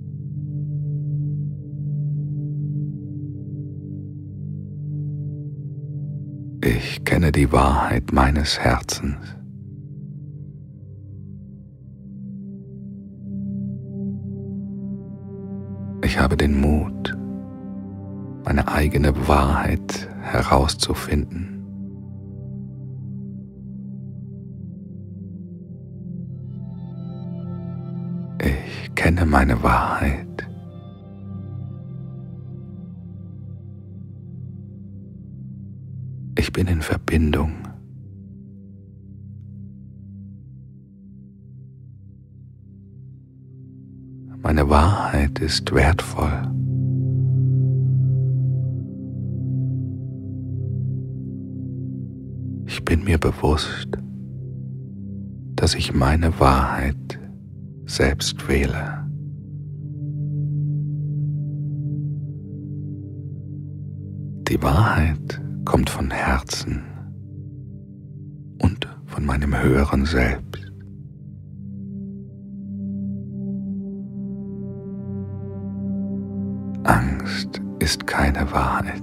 Ich kenne die Wahrheit meines Herzens. Ich habe den Mut, meine eigene Wahrheit herauszufinden. Ich kenne meine Wahrheit. Ich bin in Verbindung. Meine Wahrheit ist wertvoll. Ich bin mir bewusst, dass ich meine Wahrheit selbst wähle. Die Wahrheit kommt von Herzen und von meinem höheren Selbst. Angst ist keine Wahrheit.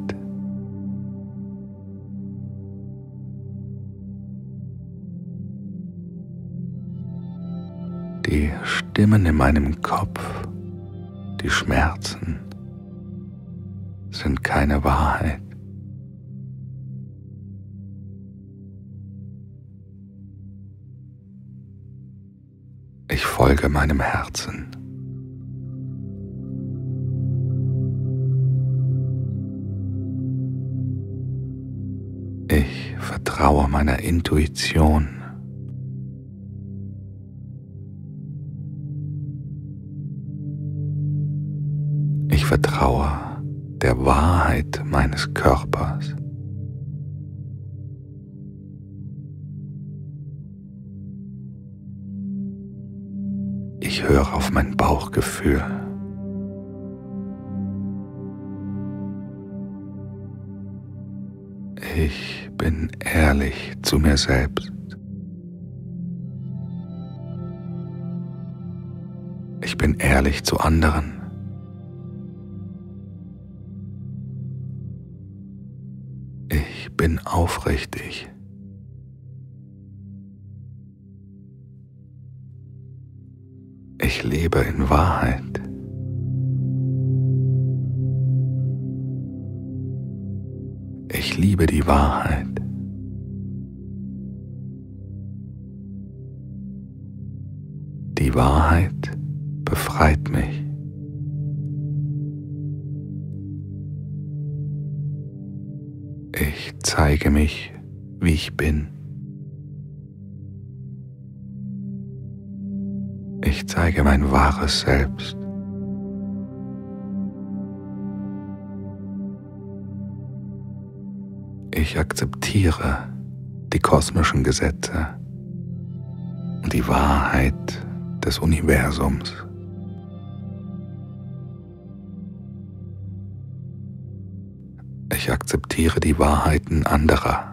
Die Stimmen in meinem Kopf, die Schmerzen, sind keine Wahrheit. Ich folge meinem Herzen. Ich vertraue meiner Intuition. Ich vertraue der Wahrheit meines Körpers. Ich höre auf mein Bauchgefühl. Ich bin ehrlich zu mir selbst. Ich bin ehrlich zu anderen. Ich bin aufrichtig. Ich lebe in Wahrheit. Ich liebe die Wahrheit. Die Wahrheit befreit mich. Ich zeige mich, wie ich bin. Ich zeige mein wahres Selbst. Ich akzeptiere die kosmischen Gesetze und die Wahrheit des Universums. akzeptiere die Wahrheiten anderer.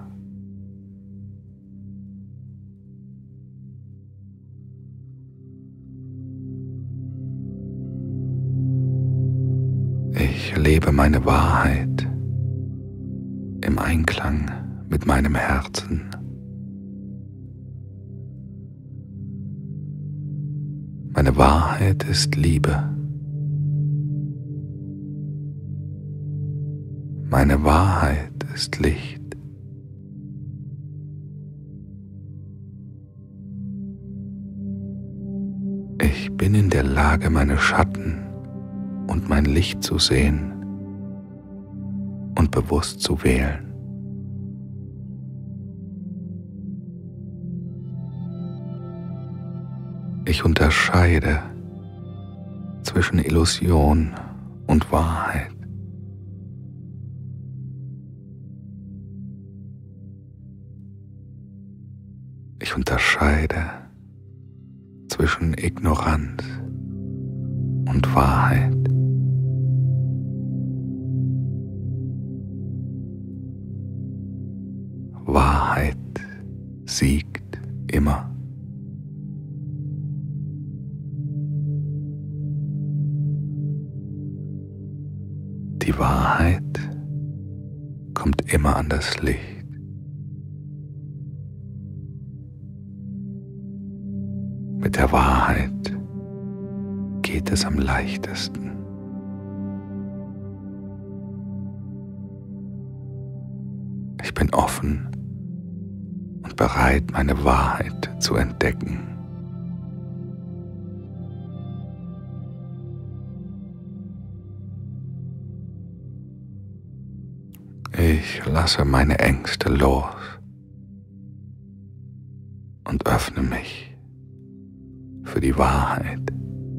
Ich lebe meine Wahrheit im Einklang mit meinem Herzen. Meine Wahrheit ist Liebe. Meine Wahrheit ist Licht. Ich bin in der Lage, meine Schatten und mein Licht zu sehen und bewusst zu wählen. Ich unterscheide zwischen Illusion und Wahrheit. Ich unterscheide zwischen Ignoranz und Wahrheit. Wahrheit siegt immer. Die Wahrheit kommt immer an das Licht. Mit der Wahrheit geht es am leichtesten. Ich bin offen und bereit, meine Wahrheit zu entdecken. Ich lasse meine Ängste los und öffne mich für die Wahrheit.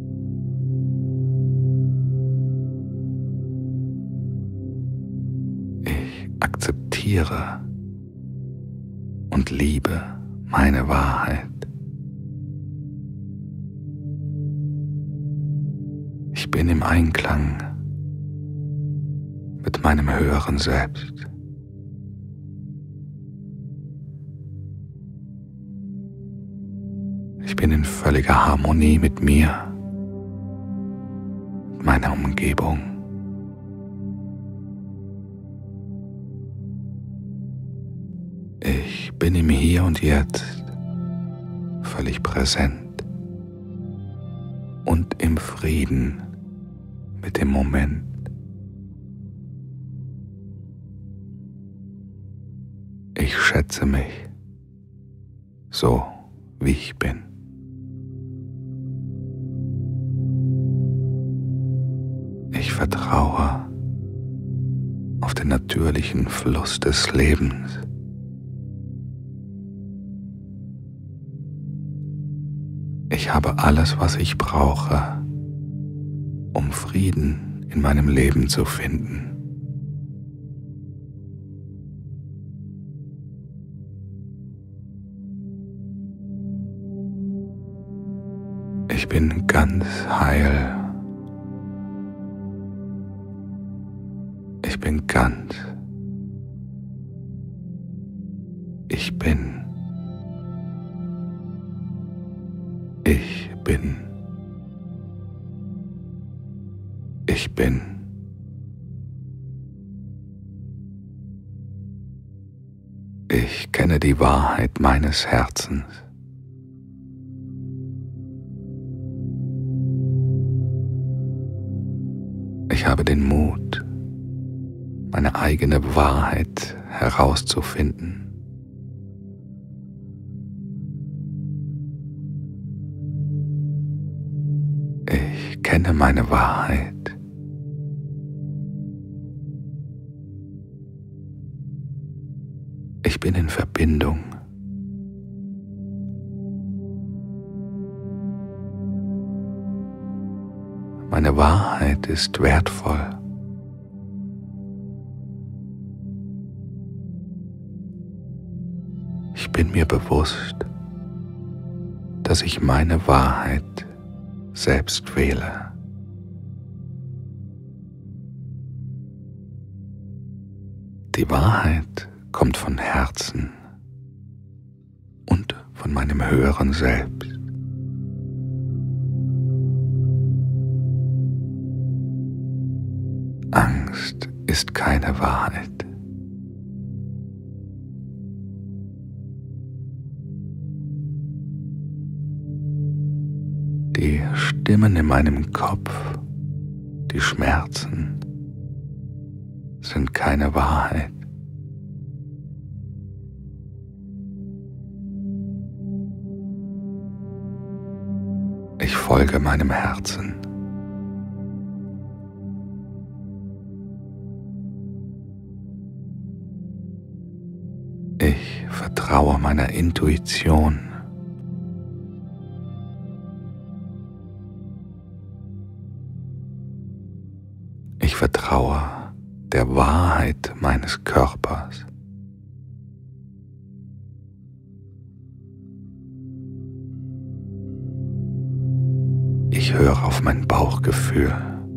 Ich akzeptiere und liebe meine Wahrheit. Ich bin im Einklang mit meinem höheren Selbst. Ich bin in völliger Harmonie mit mir, mit meiner Umgebung. Ich bin im Hier und Jetzt völlig präsent und im Frieden mit dem Moment. Ich schätze mich so, wie ich bin. Ich vertraue auf den natürlichen Fluss des Lebens. Ich habe alles, was ich brauche, um Frieden in meinem Leben zu finden. Ich bin ganz heil. Ich bin ganz. Ich bin. Ich bin. Ich bin. Ich kenne die Wahrheit meines Herzens. Ich habe den Mut, meine eigene Wahrheit herauszufinden. Ich kenne meine Wahrheit. Ich bin in Verbindung. Meine Wahrheit ist wertvoll. Ich bin mir bewusst, dass ich meine Wahrheit selbst wähle. Die Wahrheit kommt von Herzen und von meinem höheren Selbst. Angst ist keine Wahrheit. Die Stimmen in meinem Kopf, die Schmerzen, sind keine Wahrheit. Ich folge meinem Herzen. Ich vertraue meiner Intuition. Ich vertraue der Wahrheit meines Körpers. Ich höre auf mein Bauchgefühl.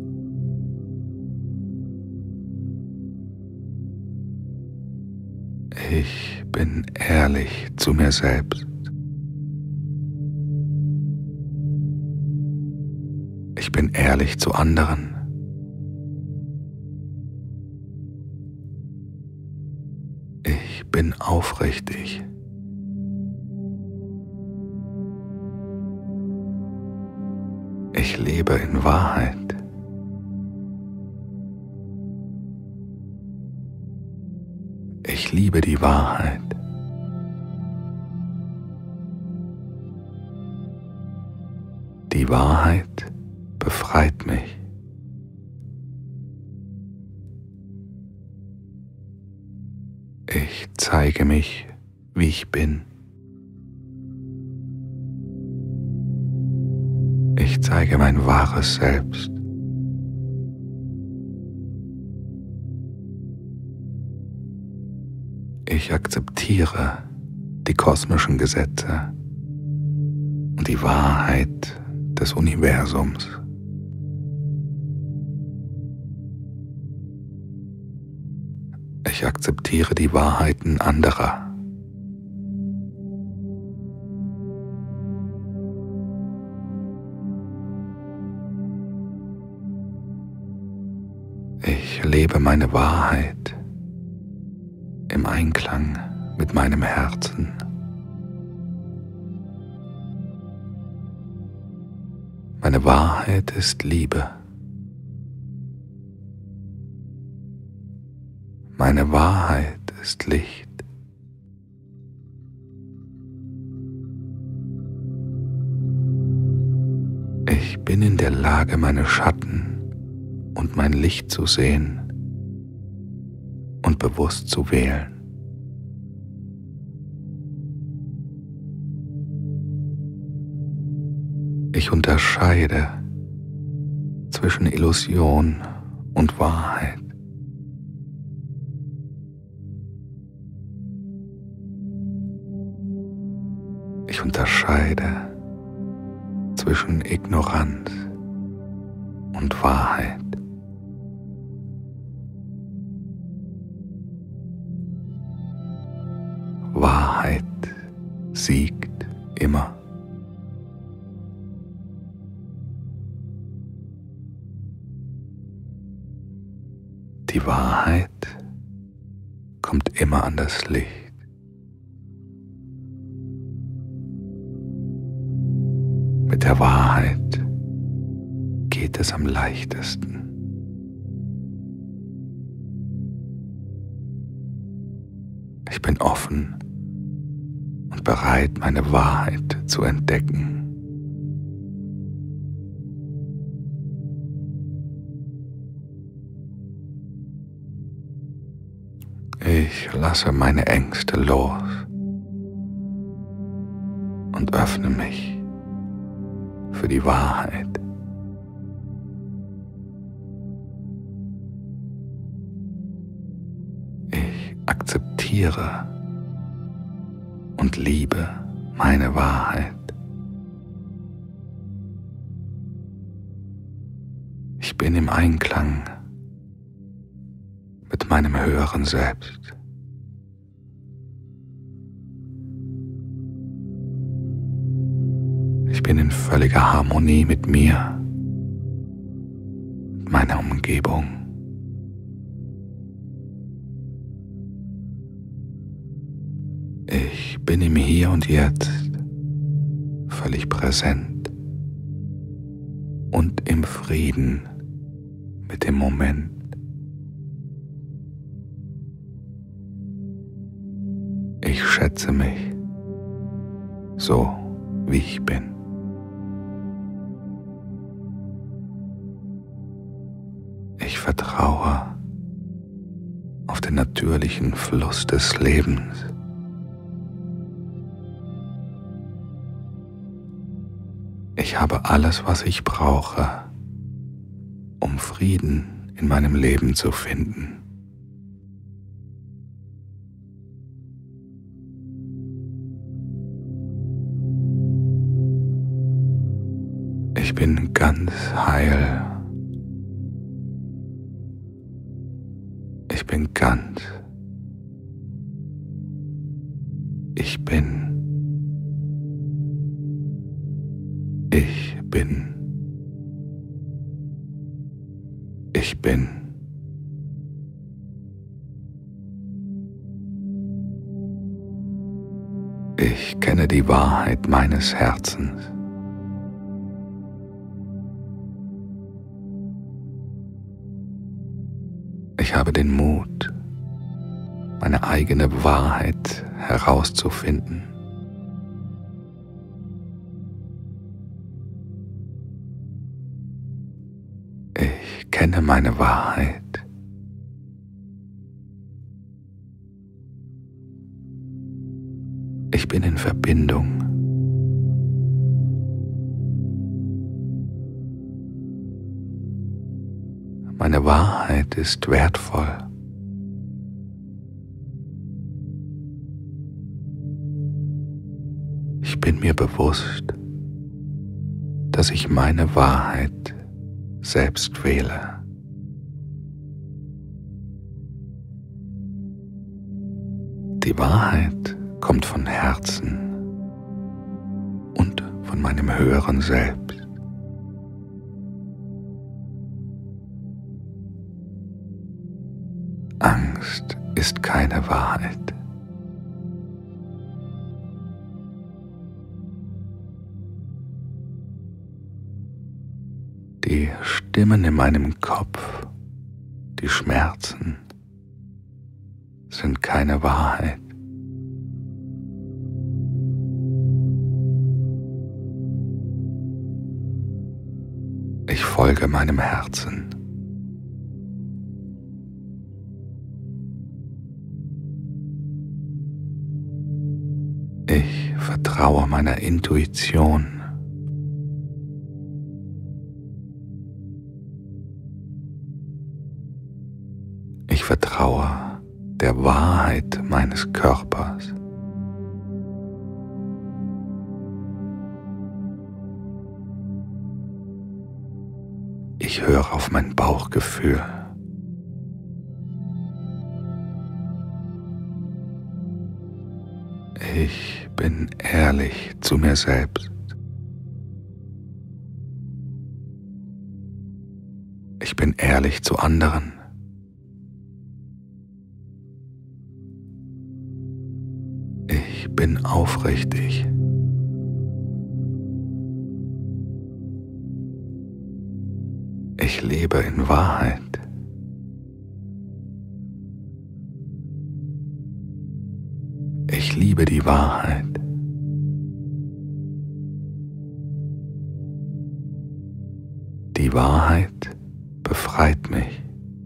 Ich bin ehrlich zu mir selbst. Ich bin ehrlich zu anderen. Ich bin aufrichtig. Ich lebe in Wahrheit. Ich liebe die Wahrheit. Die Wahrheit befreit mich. Ich zeige mich, wie ich bin. Ich zeige mein wahres Selbst. Ich akzeptiere die kosmischen Gesetze und die Wahrheit des Universums. Ich akzeptiere die Wahrheiten anderer. Ich lebe meine Wahrheit im Einklang mit meinem Herzen. Meine Wahrheit ist Liebe. Meine Wahrheit ist Licht. Ich bin in der Lage, meine Schatten und mein Licht zu sehen und bewusst zu wählen. Ich unterscheide zwischen Illusion und Wahrheit. Ich unterscheide zwischen Ignoranz und Wahrheit. Wahrheit siegt immer. Die Wahrheit kommt immer an das Licht. Mit der Wahrheit geht es am leichtesten. Ich bin offen und bereit, meine Wahrheit zu entdecken. Ich lasse meine Ängste los und öffne mich für die Wahrheit. Ich akzeptiere und liebe meine Wahrheit. Ich bin im Einklang mit mit meinem höheren Selbst. Ich bin in völliger Harmonie mit mir, mit meiner Umgebung. Ich bin im Hier und Jetzt völlig präsent und im Frieden mit dem Moment. Ich schätze mich so, wie ich bin. Ich vertraue auf den natürlichen Fluss des Lebens. Ich habe alles, was ich brauche, um Frieden in meinem Leben zu finden. Ich bin ganz heil. Ich bin ganz. Ich bin. Ich bin. Ich bin. Ich kenne die Wahrheit meines Herzens. Ich habe den Mut, meine eigene Wahrheit herauszufinden. Ich kenne meine Wahrheit. Ich bin in Verbindung. Meine Wahrheit ist wertvoll. Ich bin mir bewusst, dass ich meine Wahrheit selbst wähle. Die Wahrheit kommt von Herzen und von meinem höheren Selbst. Angst ist keine Wahrheit. Die Stimmen in meinem Kopf, die Schmerzen, sind keine Wahrheit. Ich folge meinem Herzen. Ich vertraue meiner Intuition. Ich vertraue der Wahrheit meines Körpers. Ich höre auf mein Bauchgefühl. Ich bin ehrlich zu mir selbst. Ich bin ehrlich zu anderen. Ich bin aufrichtig. Ich lebe in Wahrheit. Ich liebe die Wahrheit. Die Wahrheit befreit mich.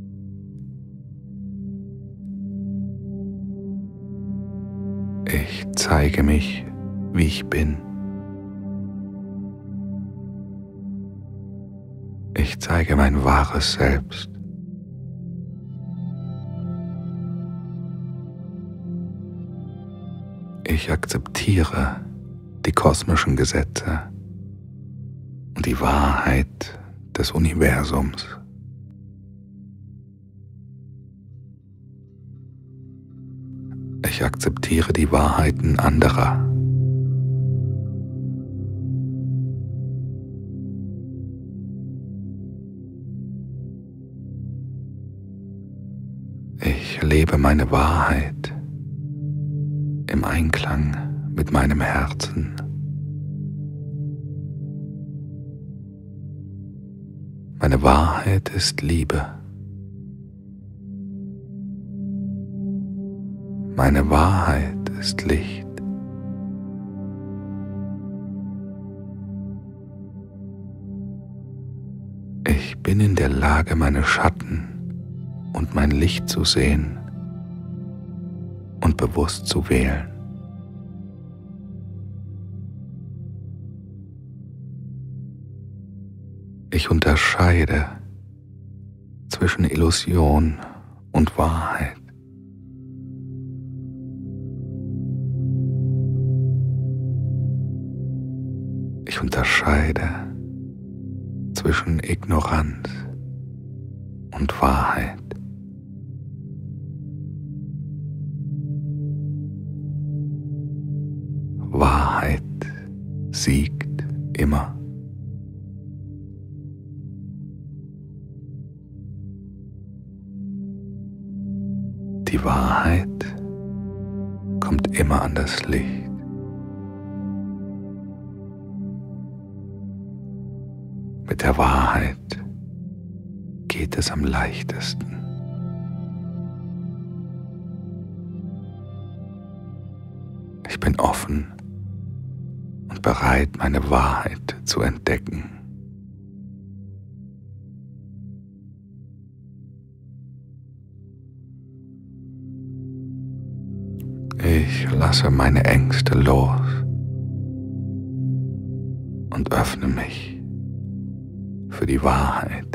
Ich zeige mich, wie ich bin. Ich zeige mein wahres Selbst. Ich akzeptiere die kosmischen Gesetze und die Wahrheit des Universums. Ich akzeptiere die Wahrheiten anderer. Ich lebe meine Wahrheit im Einklang mit meinem Herzen. Meine Wahrheit ist Liebe. Meine Wahrheit ist Licht. Ich bin in der Lage, meine Schatten und mein Licht zu sehen und bewusst zu wählen. Ich unterscheide zwischen Illusion und Wahrheit. Ich unterscheide zwischen Ignoranz und Wahrheit. Wahrheit siegt immer. Die Wahrheit kommt immer an das Licht. Mit der Wahrheit geht es am leichtesten. Ich bin offen und bereit, meine Wahrheit zu entdecken. Ich lasse meine Ängste los und öffne mich für die Wahrheit.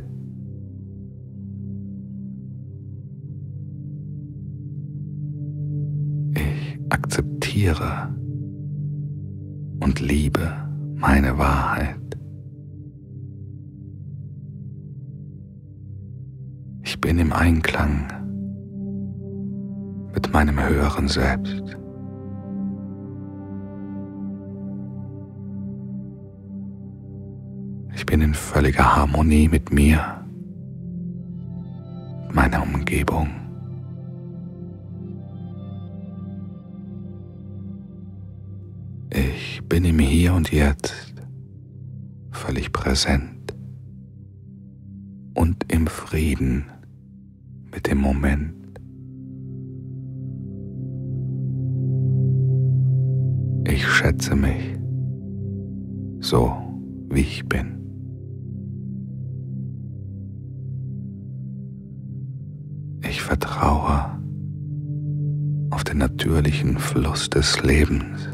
Ich akzeptiere und liebe meine Wahrheit. Ich bin im Einklang mit meinem höheren Selbst. Ich bin in völliger Harmonie mit mir, meiner Umgebung. Ich bin im Hier und Jetzt völlig präsent und im Frieden mit dem Moment. Ich schätze mich so, wie ich bin. Ich vertraue auf den natürlichen Fluss des Lebens.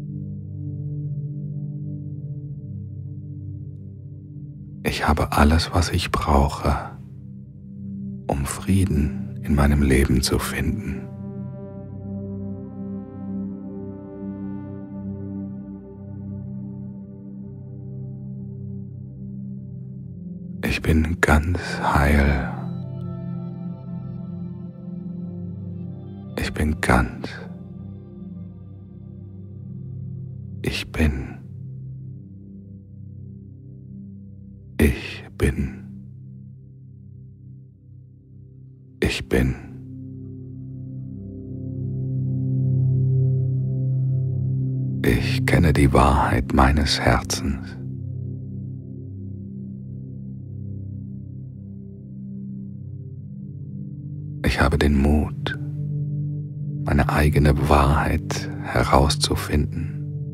Ich habe alles, was ich brauche, um Frieden in meinem Leben zu finden. Ich bin ganz heil. Ich bin ganz. Ich bin. Ich bin. Ich bin. Ich kenne die Wahrheit meines Herzens. Ich habe den Mut, meine eigene Wahrheit herauszufinden.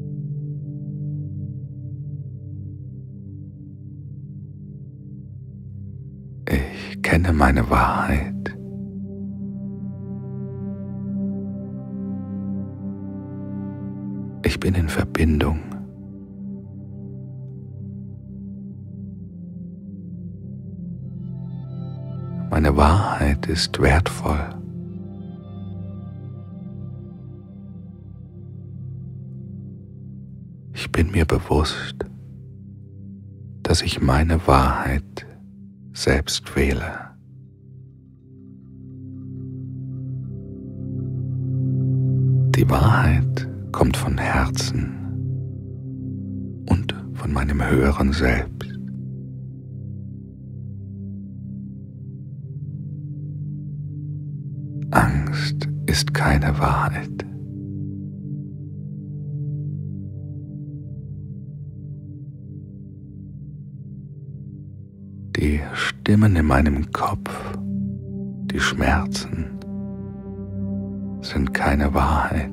Ich kenne meine Wahrheit. Ich bin in Verbindung. Meine Wahrheit ist wertvoll. Ich bin mir bewusst, dass ich meine Wahrheit selbst wähle. Die Wahrheit kommt von Herzen und von meinem höheren Selbst. Angst ist keine Wahrheit. Die Stimmen in meinem Kopf, die Schmerzen, sind keine Wahrheit.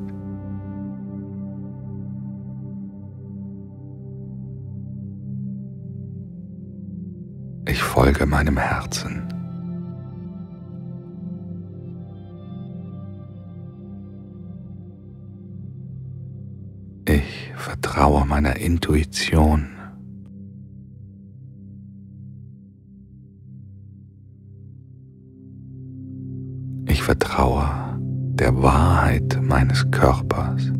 Ich folge meinem Herzen. Ich vertraue meiner Intuition. Ich vertraue der Wahrheit meines Körpers.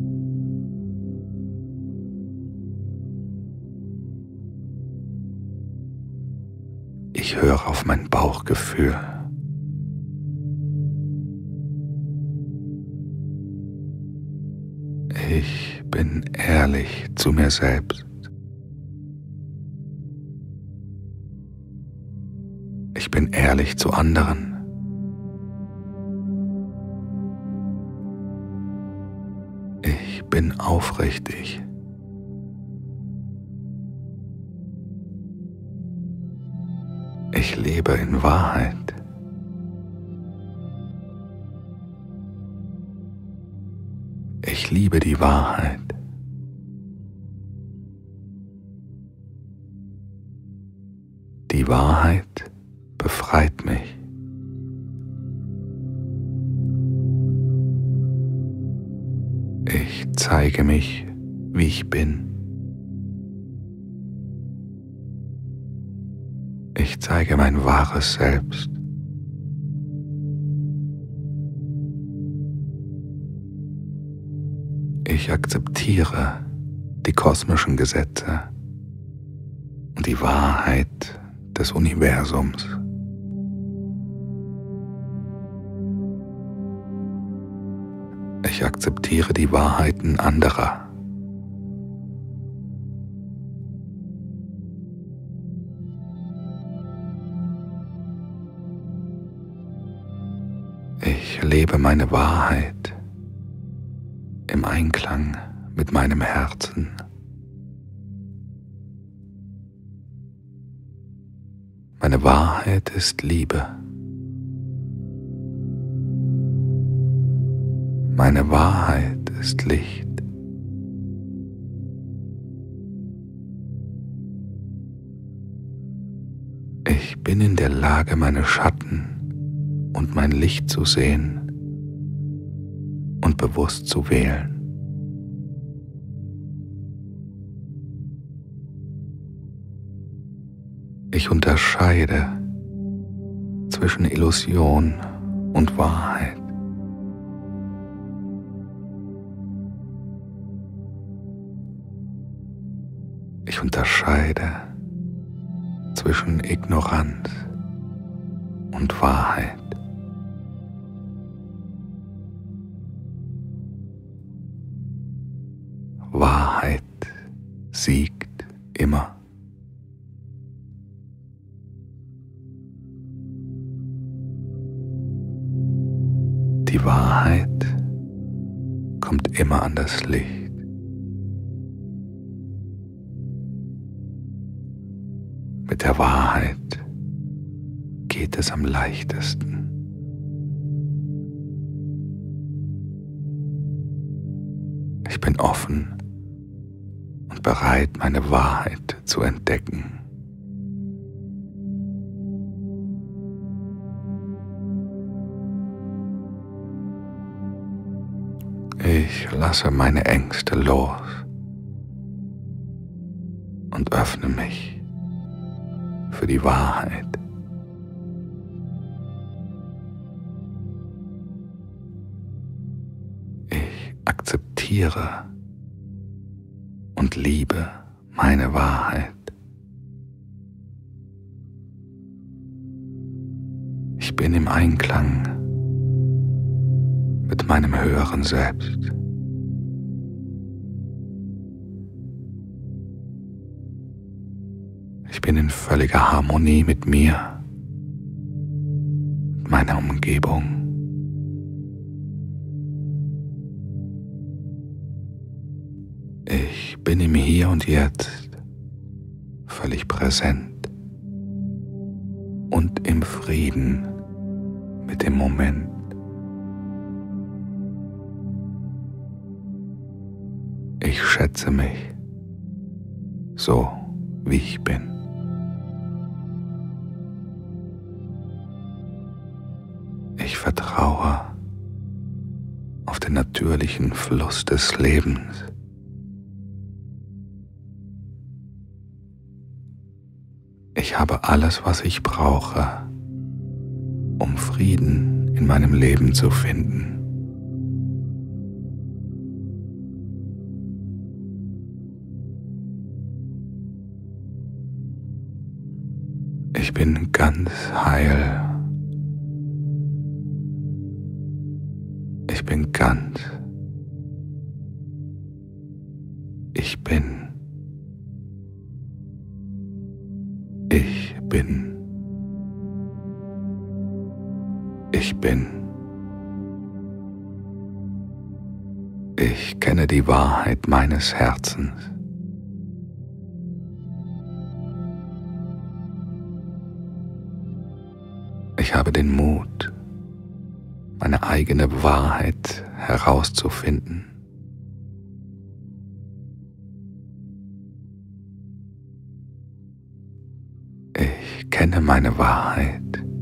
Ich höre auf mein Bauchgefühl. Ich bin ehrlich zu mir selbst. Ich bin ehrlich zu anderen. Ich bin aufrichtig. Ich lebe in Wahrheit. Ich liebe die Wahrheit. Die Wahrheit befreit mich. Ich zeige mich, wie ich bin. Ich zeige mein wahres Selbst. Ich akzeptiere die kosmischen Gesetze und die Wahrheit des Universums. Ich akzeptiere die Wahrheiten anderer. Ich lebe meine Wahrheit im Einklang mit meinem Herzen. Meine Wahrheit ist Liebe. Meine Wahrheit ist Licht. Ich bin in der Lage, meine Schatten und mein Licht zu sehen und bewusst zu wählen. Ich unterscheide zwischen Illusion und Wahrheit. Ich unterscheide zwischen Ignoranz und Wahrheit. Wahrheit siegt immer. Die Wahrheit kommt immer an das Licht. Mit der Wahrheit geht es am leichtesten. Ich bin offen und bereit, meine Wahrheit zu entdecken. Ich lasse meine Ängste los und öffne mich für die Wahrheit. Ich akzeptiere und liebe meine Wahrheit. Ich bin im Einklang mit meinem höheren Selbst. Ich bin in völliger Harmonie mit mir, mit meiner Umgebung. Ich bin im Hier und Jetzt völlig präsent und im Frieden mit dem Moment. Ich schätze mich so, wie ich bin. Ich vertraue auf den natürlichen Fluss des Lebens. Ich habe alles, was ich brauche, um Frieden in meinem Leben zu finden. Ich bin ganz heil. Ich bin ganz. Ich bin. Ich bin. Ich bin. Ich kenne die Wahrheit meines Herzens. Ich habe den Mut, meine eigene Wahrheit herauszufinden. Ich kenne meine Wahrheit.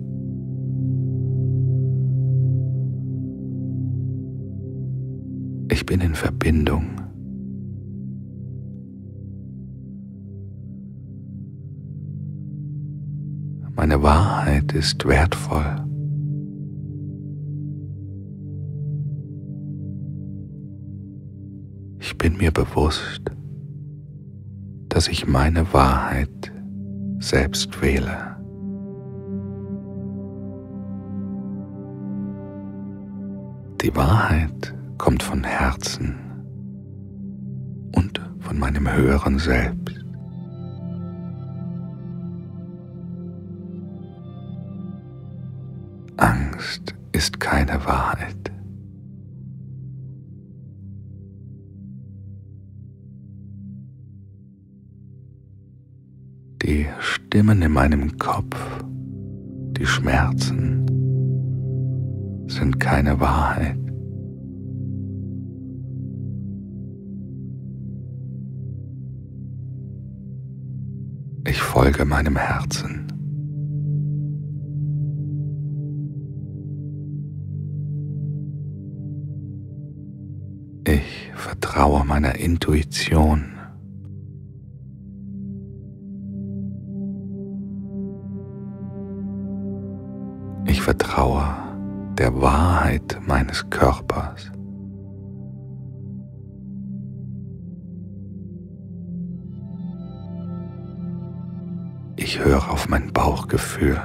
Ich bin in Verbindung. Meine Wahrheit ist wertvoll. Ich bin mir bewusst, dass ich meine Wahrheit selbst wähle. Die Wahrheit kommt von Herzen und von meinem höheren Selbst. Angst ist keine Wahrheit. Die Stimmen in meinem Kopf, die Schmerzen, sind keine Wahrheit. Ich folge meinem Herzen. Ich vertraue meiner Intuition. Ich vertraue der Wahrheit meines Körpers. Ich höre auf mein Bauchgefühl.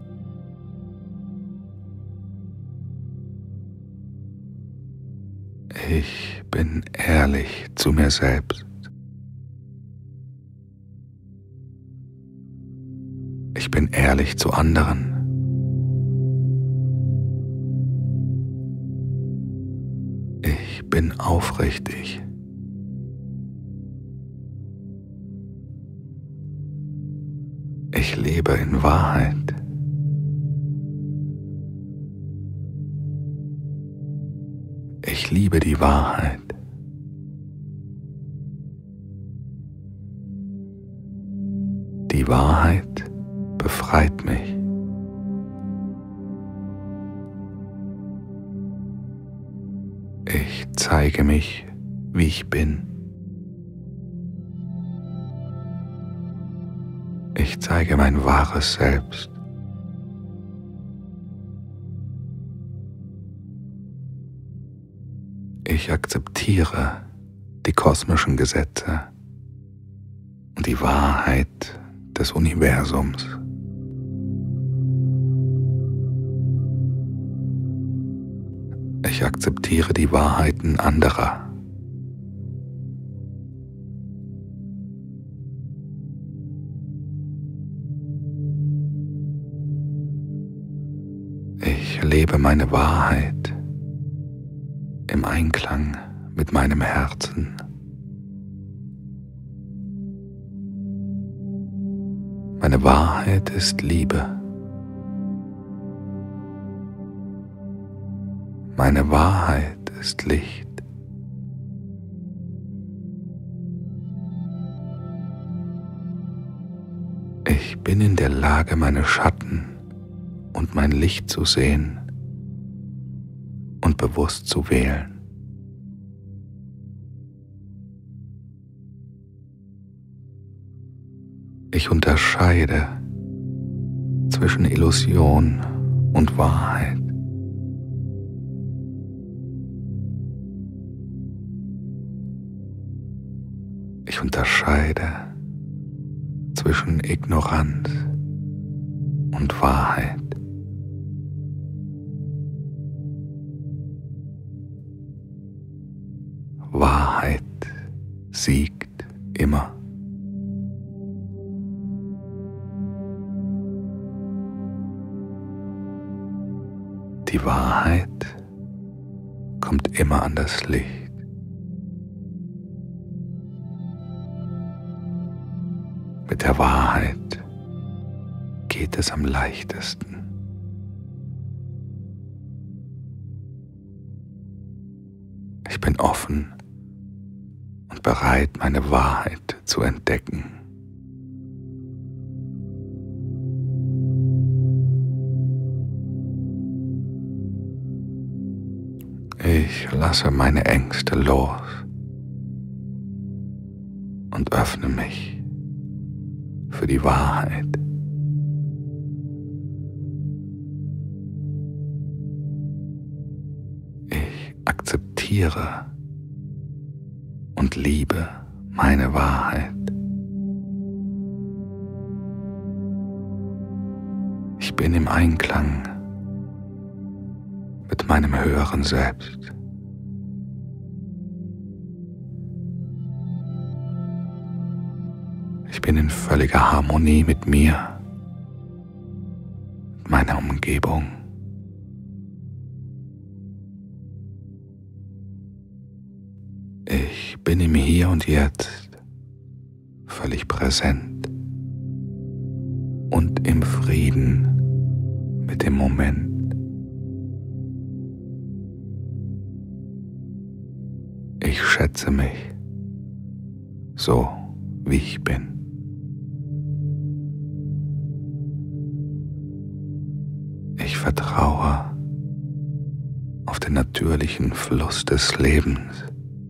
Ich bin ehrlich zu mir selbst. Ich bin ehrlich zu anderen. Ich bin aufrichtig. Ich lebe in Wahrheit. Ich liebe die Wahrheit. Die Wahrheit befreit mich. Ich zeige mich, wie ich bin. Ich zeige mein wahres Selbst. Ich akzeptiere die kosmischen Gesetze und die Wahrheit des Universums. Ich akzeptiere die Wahrheiten anderer. Ich lebe meine Wahrheit im Einklang mit meinem Herzen. Meine Wahrheit ist Liebe. Meine Wahrheit ist Licht. Ich bin in der Lage, meine Schatten und mein Licht zu sehen und bewusst zu wählen. Ich unterscheide zwischen Illusion und Wahrheit. Ich unterscheide zwischen Ignoranz und Wahrheit. Wahrheit siegt immer. Die Wahrheit kommt immer an das Licht. Mit der Wahrheit geht es am leichtesten. Ich bin offen und bereit, meine Wahrheit zu entdecken. Ich lasse meine Ängste los und öffne mich für die Wahrheit. Ich akzeptiere und liebe meine Wahrheit. Ich bin im Einklang mit meinem höheren Selbst. Ich bin in völliger Harmonie mit mir, mit meiner Umgebung. Ich bin im Hier und Jetzt völlig präsent und im Frieden mit dem Moment. Ich schätze mich so, wie ich bin. Ich vertraue auf den natürlichen Fluss des Lebens.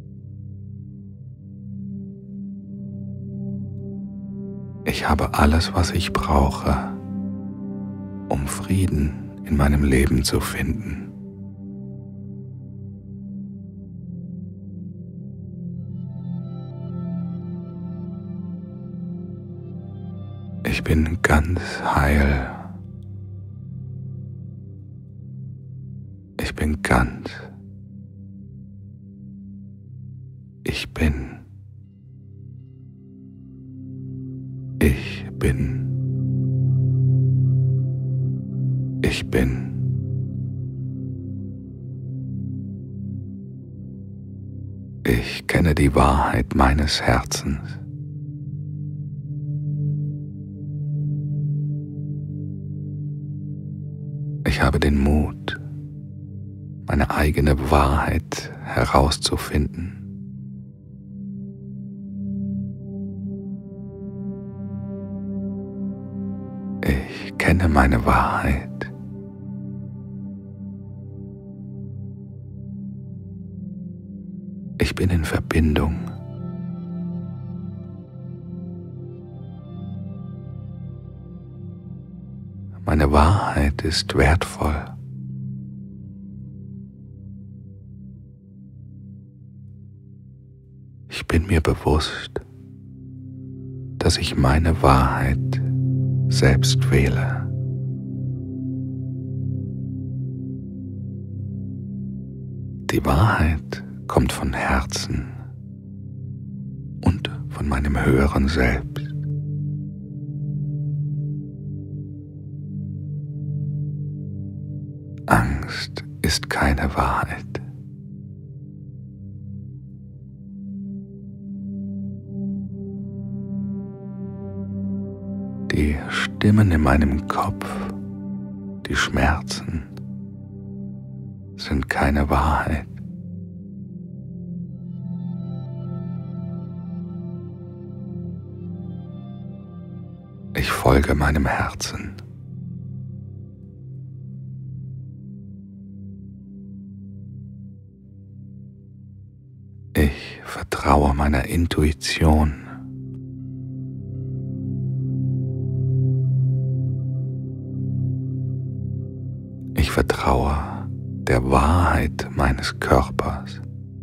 Ich habe alles, was ich brauche, um Frieden in meinem Leben zu finden. Ich bin ganz heil. Ich bin ganz. Ich bin. Ich bin. Ich bin. Ich kenne die Wahrheit meines Herzens. Ich habe den Mut, meine eigene Wahrheit herauszufinden. Ich kenne meine Wahrheit. Ich bin in Verbindung. Meine Wahrheit ist wertvoll. Ich bin mir bewusst, dass ich meine Wahrheit selbst wähle. Die Wahrheit kommt von Herzen und von meinem höheren Selbst. Angst ist keine Wahrheit. Die Stimmen in meinem Kopf, die Schmerzen, sind keine Wahrheit. Ich folge meinem Herzen. Ich vertraue meiner Intuition. Ich vertraue der Wahrheit meines Körpers.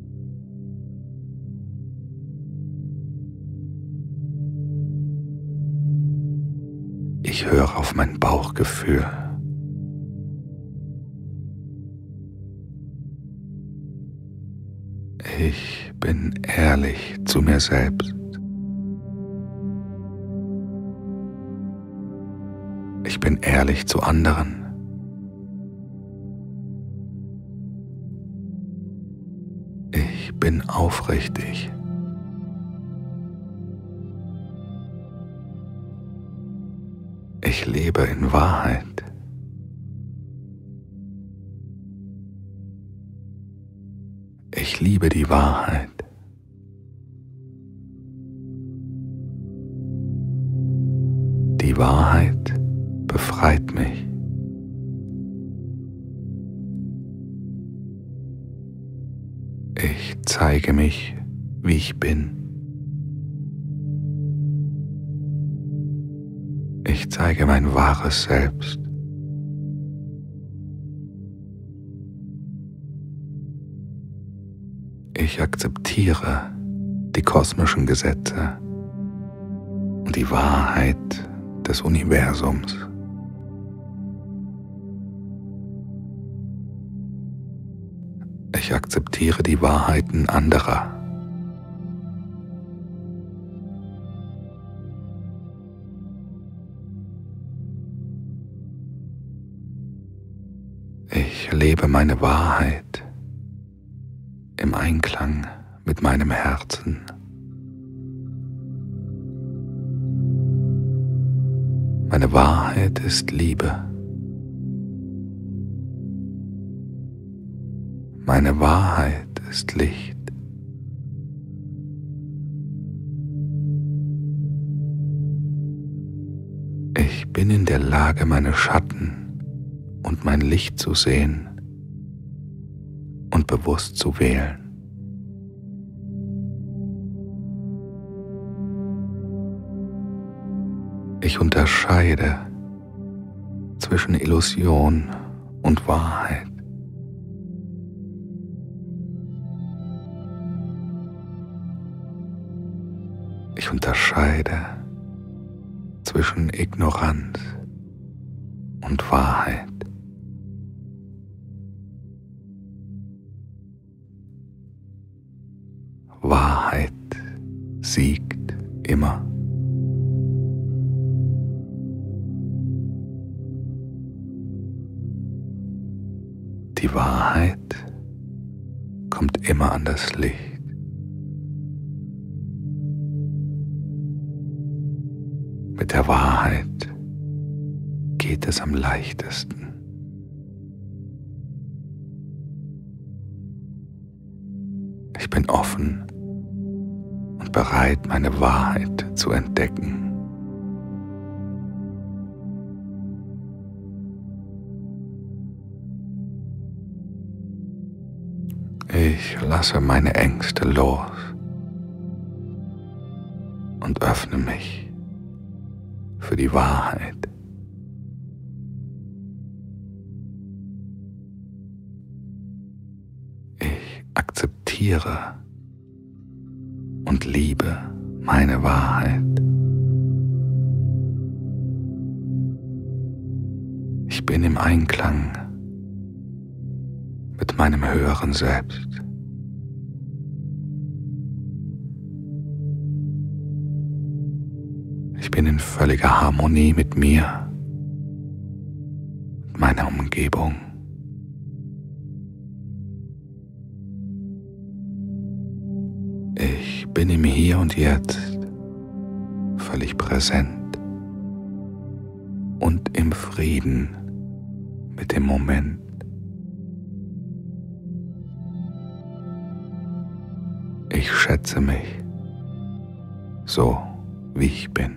Ich höre auf mein Bauchgefühl. Ich bin ehrlich zu mir selbst. Ich bin ehrlich zu anderen. Ich bin aufrichtig. Ich lebe in Wahrheit. Ich liebe die Wahrheit. Die Wahrheit befreit mich. Ich zeige mich, wie ich bin. Ich zeige mein wahres Selbst. Ich akzeptiere die kosmischen Gesetze und die Wahrheit des Universums. Ich akzeptiere die Wahrheiten anderer. Ich lebe meine Wahrheit im Einklang mit meinem Herzen. Meine Wahrheit ist Liebe. Meine Wahrheit ist Licht. Ich bin in der Lage, meine Schatten und mein Licht zu sehen und bewusst zu wählen. Ich unterscheide zwischen Illusion und Wahrheit. Ich unterscheide zwischen Ignoranz und Wahrheit. Wahrheit siegt immer. Die Wahrheit kommt immer an das Licht. Mit der Wahrheit geht es am leichtesten. Ich bin offen und bereit, meine Wahrheit zu entdecken. Ich lasse meine Ängste los und öffne mich für die Wahrheit. Ich akzeptiere und liebe meine Wahrheit. Ich bin im Einklang mit meinem höheren Selbst. Ich bin in völliger Harmonie mit mir und meiner Umgebung. Ich bin im Hier und Jetzt völlig präsent und im Frieden mit dem Moment. Ich schätze mich so, wie ich bin.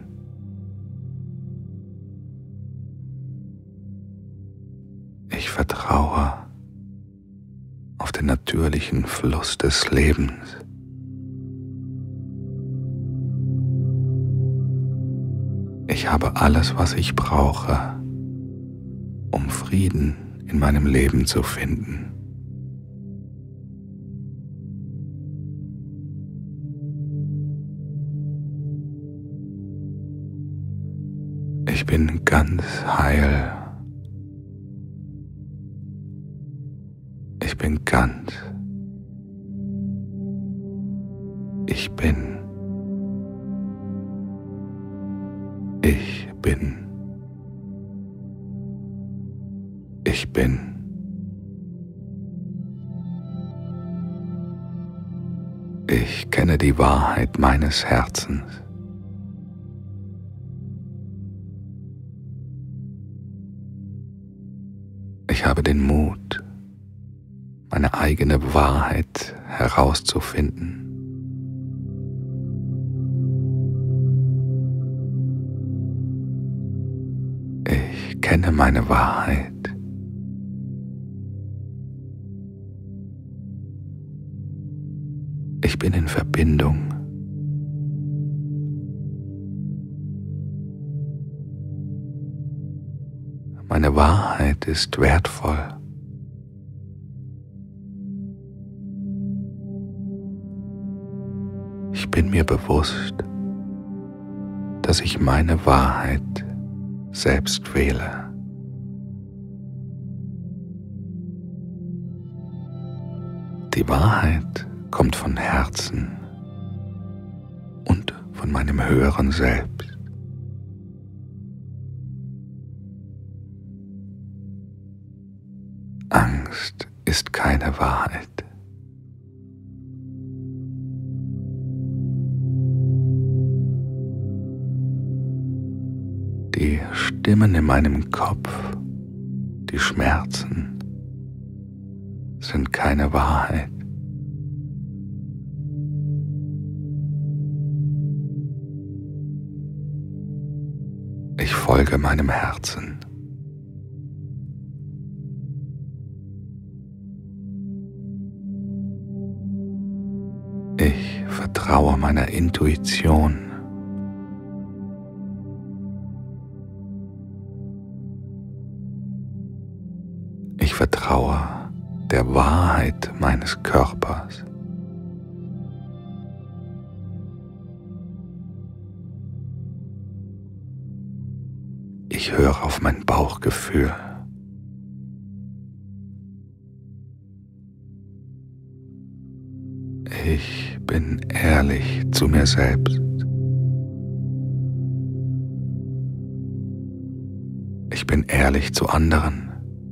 Ich vertraue auf den natürlichen Fluss des Lebens. Ich habe alles, was ich brauche, um Frieden in meinem Leben zu finden. Ich bin ganz heil. Ich bin ganz. Ich bin. Ich bin. Ich bin. Ich kenne die Wahrheit meines Herzens. Ich habe den Mut, meine eigene Wahrheit herauszufinden. Ich kenne meine Wahrheit. Ich bin in Verbindung. Meine Wahrheit ist wertvoll. Ich bin mir bewusst, dass ich meine Wahrheit selbst wähle. Die Wahrheit kommt von Herzen und von meinem höheren Selbst. Angst ist keine Wahrheit. Die Stimmen in meinem Kopf, die Schmerzen, sind keine Wahrheit. Ich folge meinem Herzen. Ich vertraue meiner Intuition. Ich vertraue der Wahrheit meines Körpers. Ich höre auf mein Bauchgefühl. Ich bin ehrlich zu mir selbst. Ich bin ehrlich zu anderen.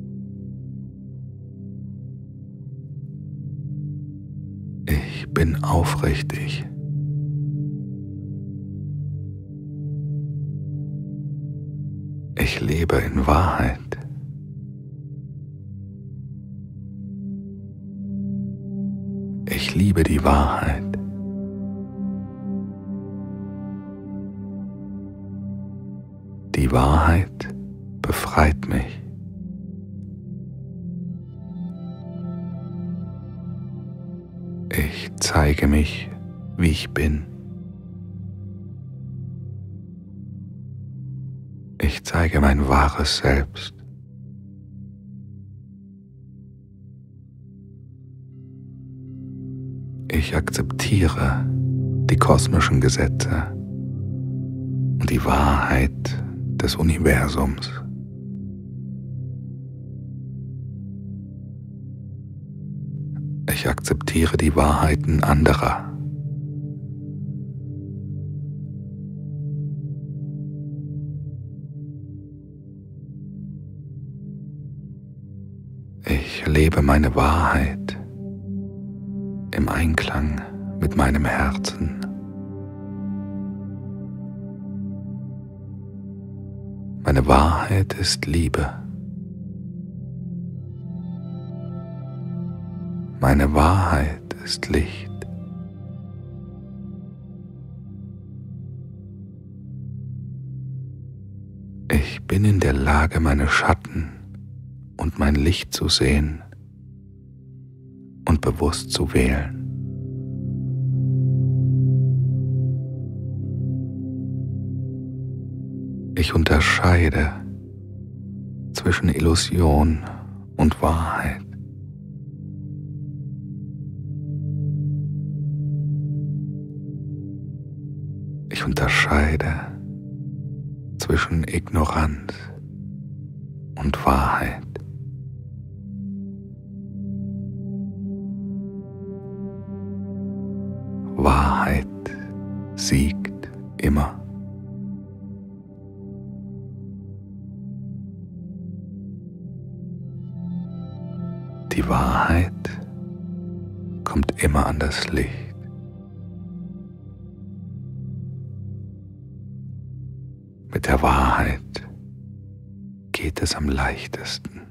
Ich bin aufrichtig. Ich lebe in Wahrheit. Ich liebe die Wahrheit. Die Wahrheit befreit mich. Ich zeige mich, wie ich bin. Ich zeige mein wahres Selbst. Ich akzeptiere die kosmischen Gesetze und die Wahrheit des Universums. akzeptiere die Wahrheiten anderer. Ich lebe meine Wahrheit im Einklang mit meinem Herzen. Meine Wahrheit ist Liebe. Meine Wahrheit ist Licht. Ich bin in der Lage, meine Schatten und mein Licht zu sehen und bewusst zu wählen. Ich unterscheide zwischen Illusion und Wahrheit. Ich unterscheide zwischen Ignoranz und Wahrheit. Wahrheit siegt immer. Die Wahrheit kommt immer an das Licht. Mit der Wahrheit geht es am leichtesten.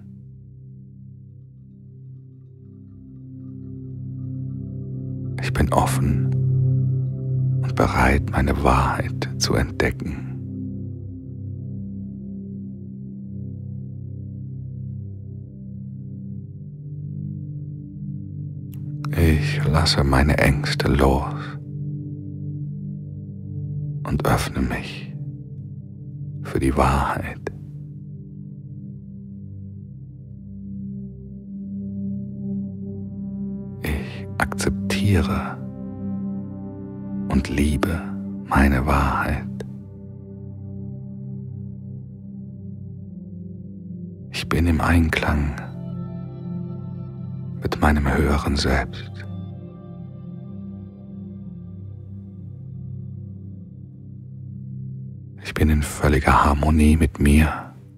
Ich bin offen und bereit, meine Wahrheit zu entdecken. Ich lasse meine Ängste los und öffne mich für die Wahrheit. Ich akzeptiere und liebe meine Wahrheit. Ich bin im Einklang mit meinem höheren Selbst. Ich bin in völliger Harmonie mit mir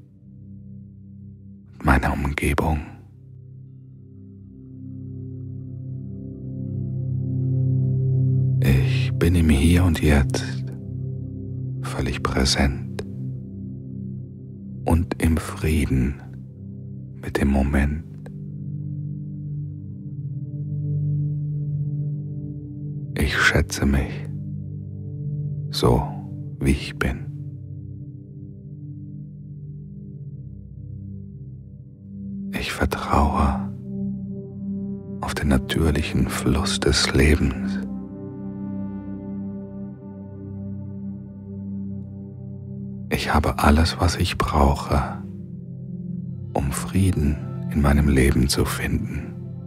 und meiner Umgebung. Ich bin im Hier und Jetzt völlig präsent und im Frieden mit dem Moment. Ich schätze mich so, wie ich bin. Ich vertraue auf den natürlichen Fluss des Lebens. Ich habe alles, was ich brauche, um Frieden in meinem Leben zu finden.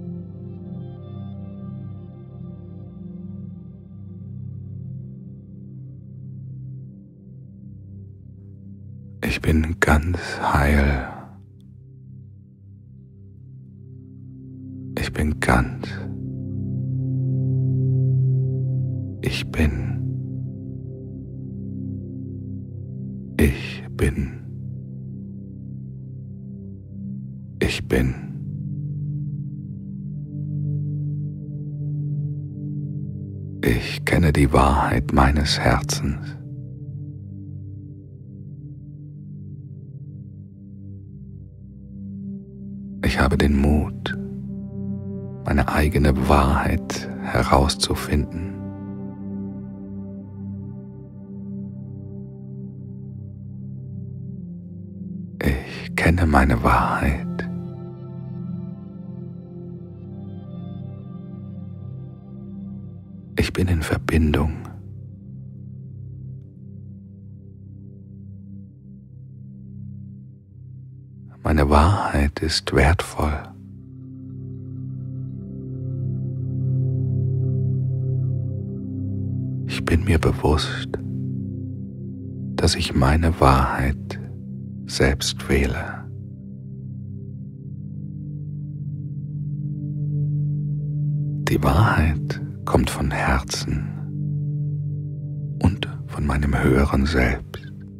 Ich bin ganz heil. Ich bin ganz. Ich bin. Ich bin. Ich bin. Ich kenne die Wahrheit meines Herzens. Ich habe den Mut, meine eigene Wahrheit herauszufinden. Ich kenne meine Wahrheit. Ich bin in Verbindung. Meine Wahrheit ist wertvoll. Ich bin mir bewusst, dass ich meine Wahrheit selbst wähle. Die Wahrheit kommt von Herzen und von meinem höheren Selbst.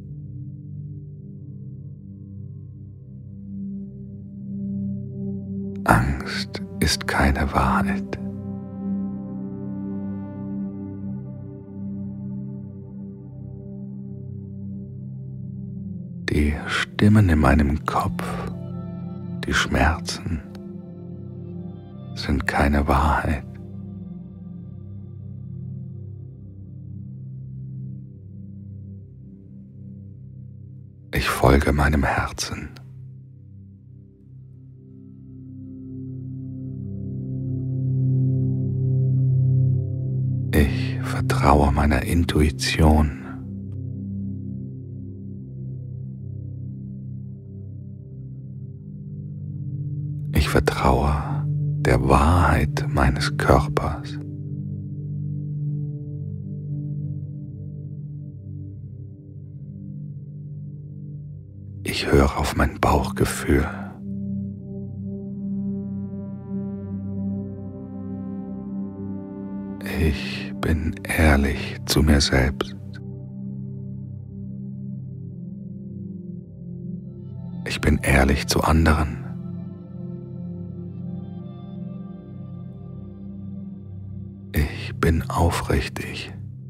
Angst ist keine Wahrheit. Die Stimmen in meinem Kopf, die Schmerzen, sind keine Wahrheit. Ich folge meinem Herzen. Ich vertraue meiner Intuition. Ich vertraue der Wahrheit meines Körpers. Ich höre auf mein Bauchgefühl. Ich bin ehrlich zu mir selbst. Ich bin ehrlich zu anderen. Ich bin aufrichtig.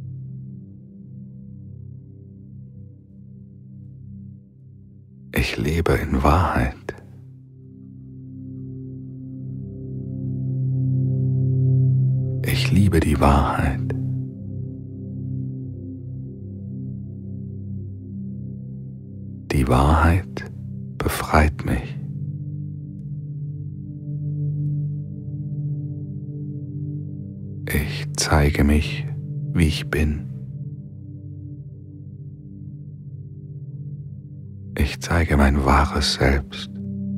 Ich lebe in Wahrheit. Ich liebe die Wahrheit. Die Wahrheit befreit mich. Ich zeige mich, wie ich bin. Ich zeige mein wahres Selbst.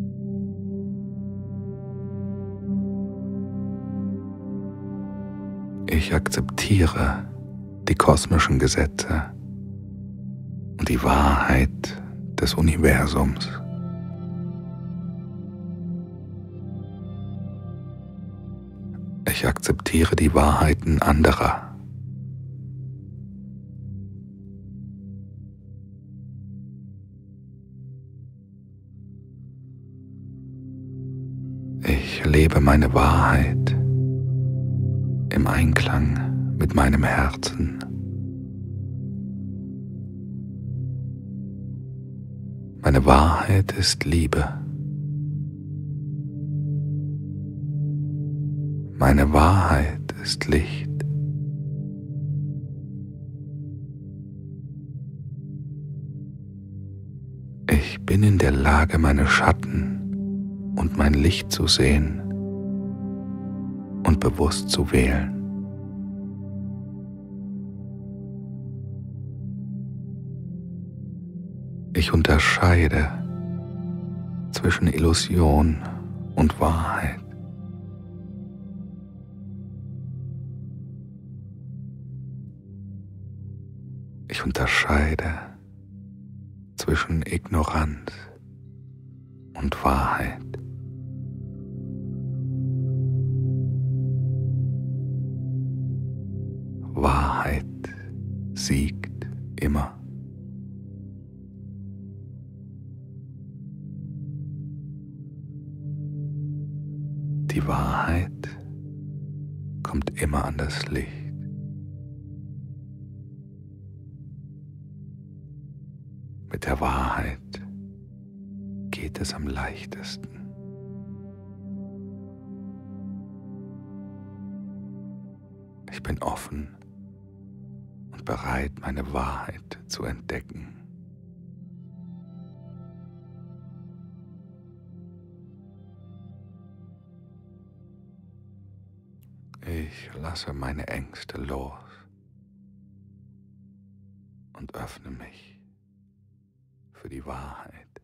Ich akzeptiere die kosmischen Gesetze und die Wahrheit des Universums. Ich akzeptiere die Wahrheiten anderer. Ich lebe meine Wahrheit im Einklang mit meinem Herzen. Meine Wahrheit ist Liebe. Meine Wahrheit ist Licht. Ich bin in der Lage, meine Schatten und mein Licht zu sehen und bewusst zu wählen. Ich unterscheide zwischen Illusion und Wahrheit. Ich unterscheide zwischen Ignoranz und Wahrheit. Wahrheit siegt immer. Die Wahrheit kommt immer an das Licht. Mit der Wahrheit geht es am leichtesten. Ich bin offen und bereit, meine Wahrheit zu entdecken. Ich lasse meine Ängste los und öffne mich für die Wahrheit.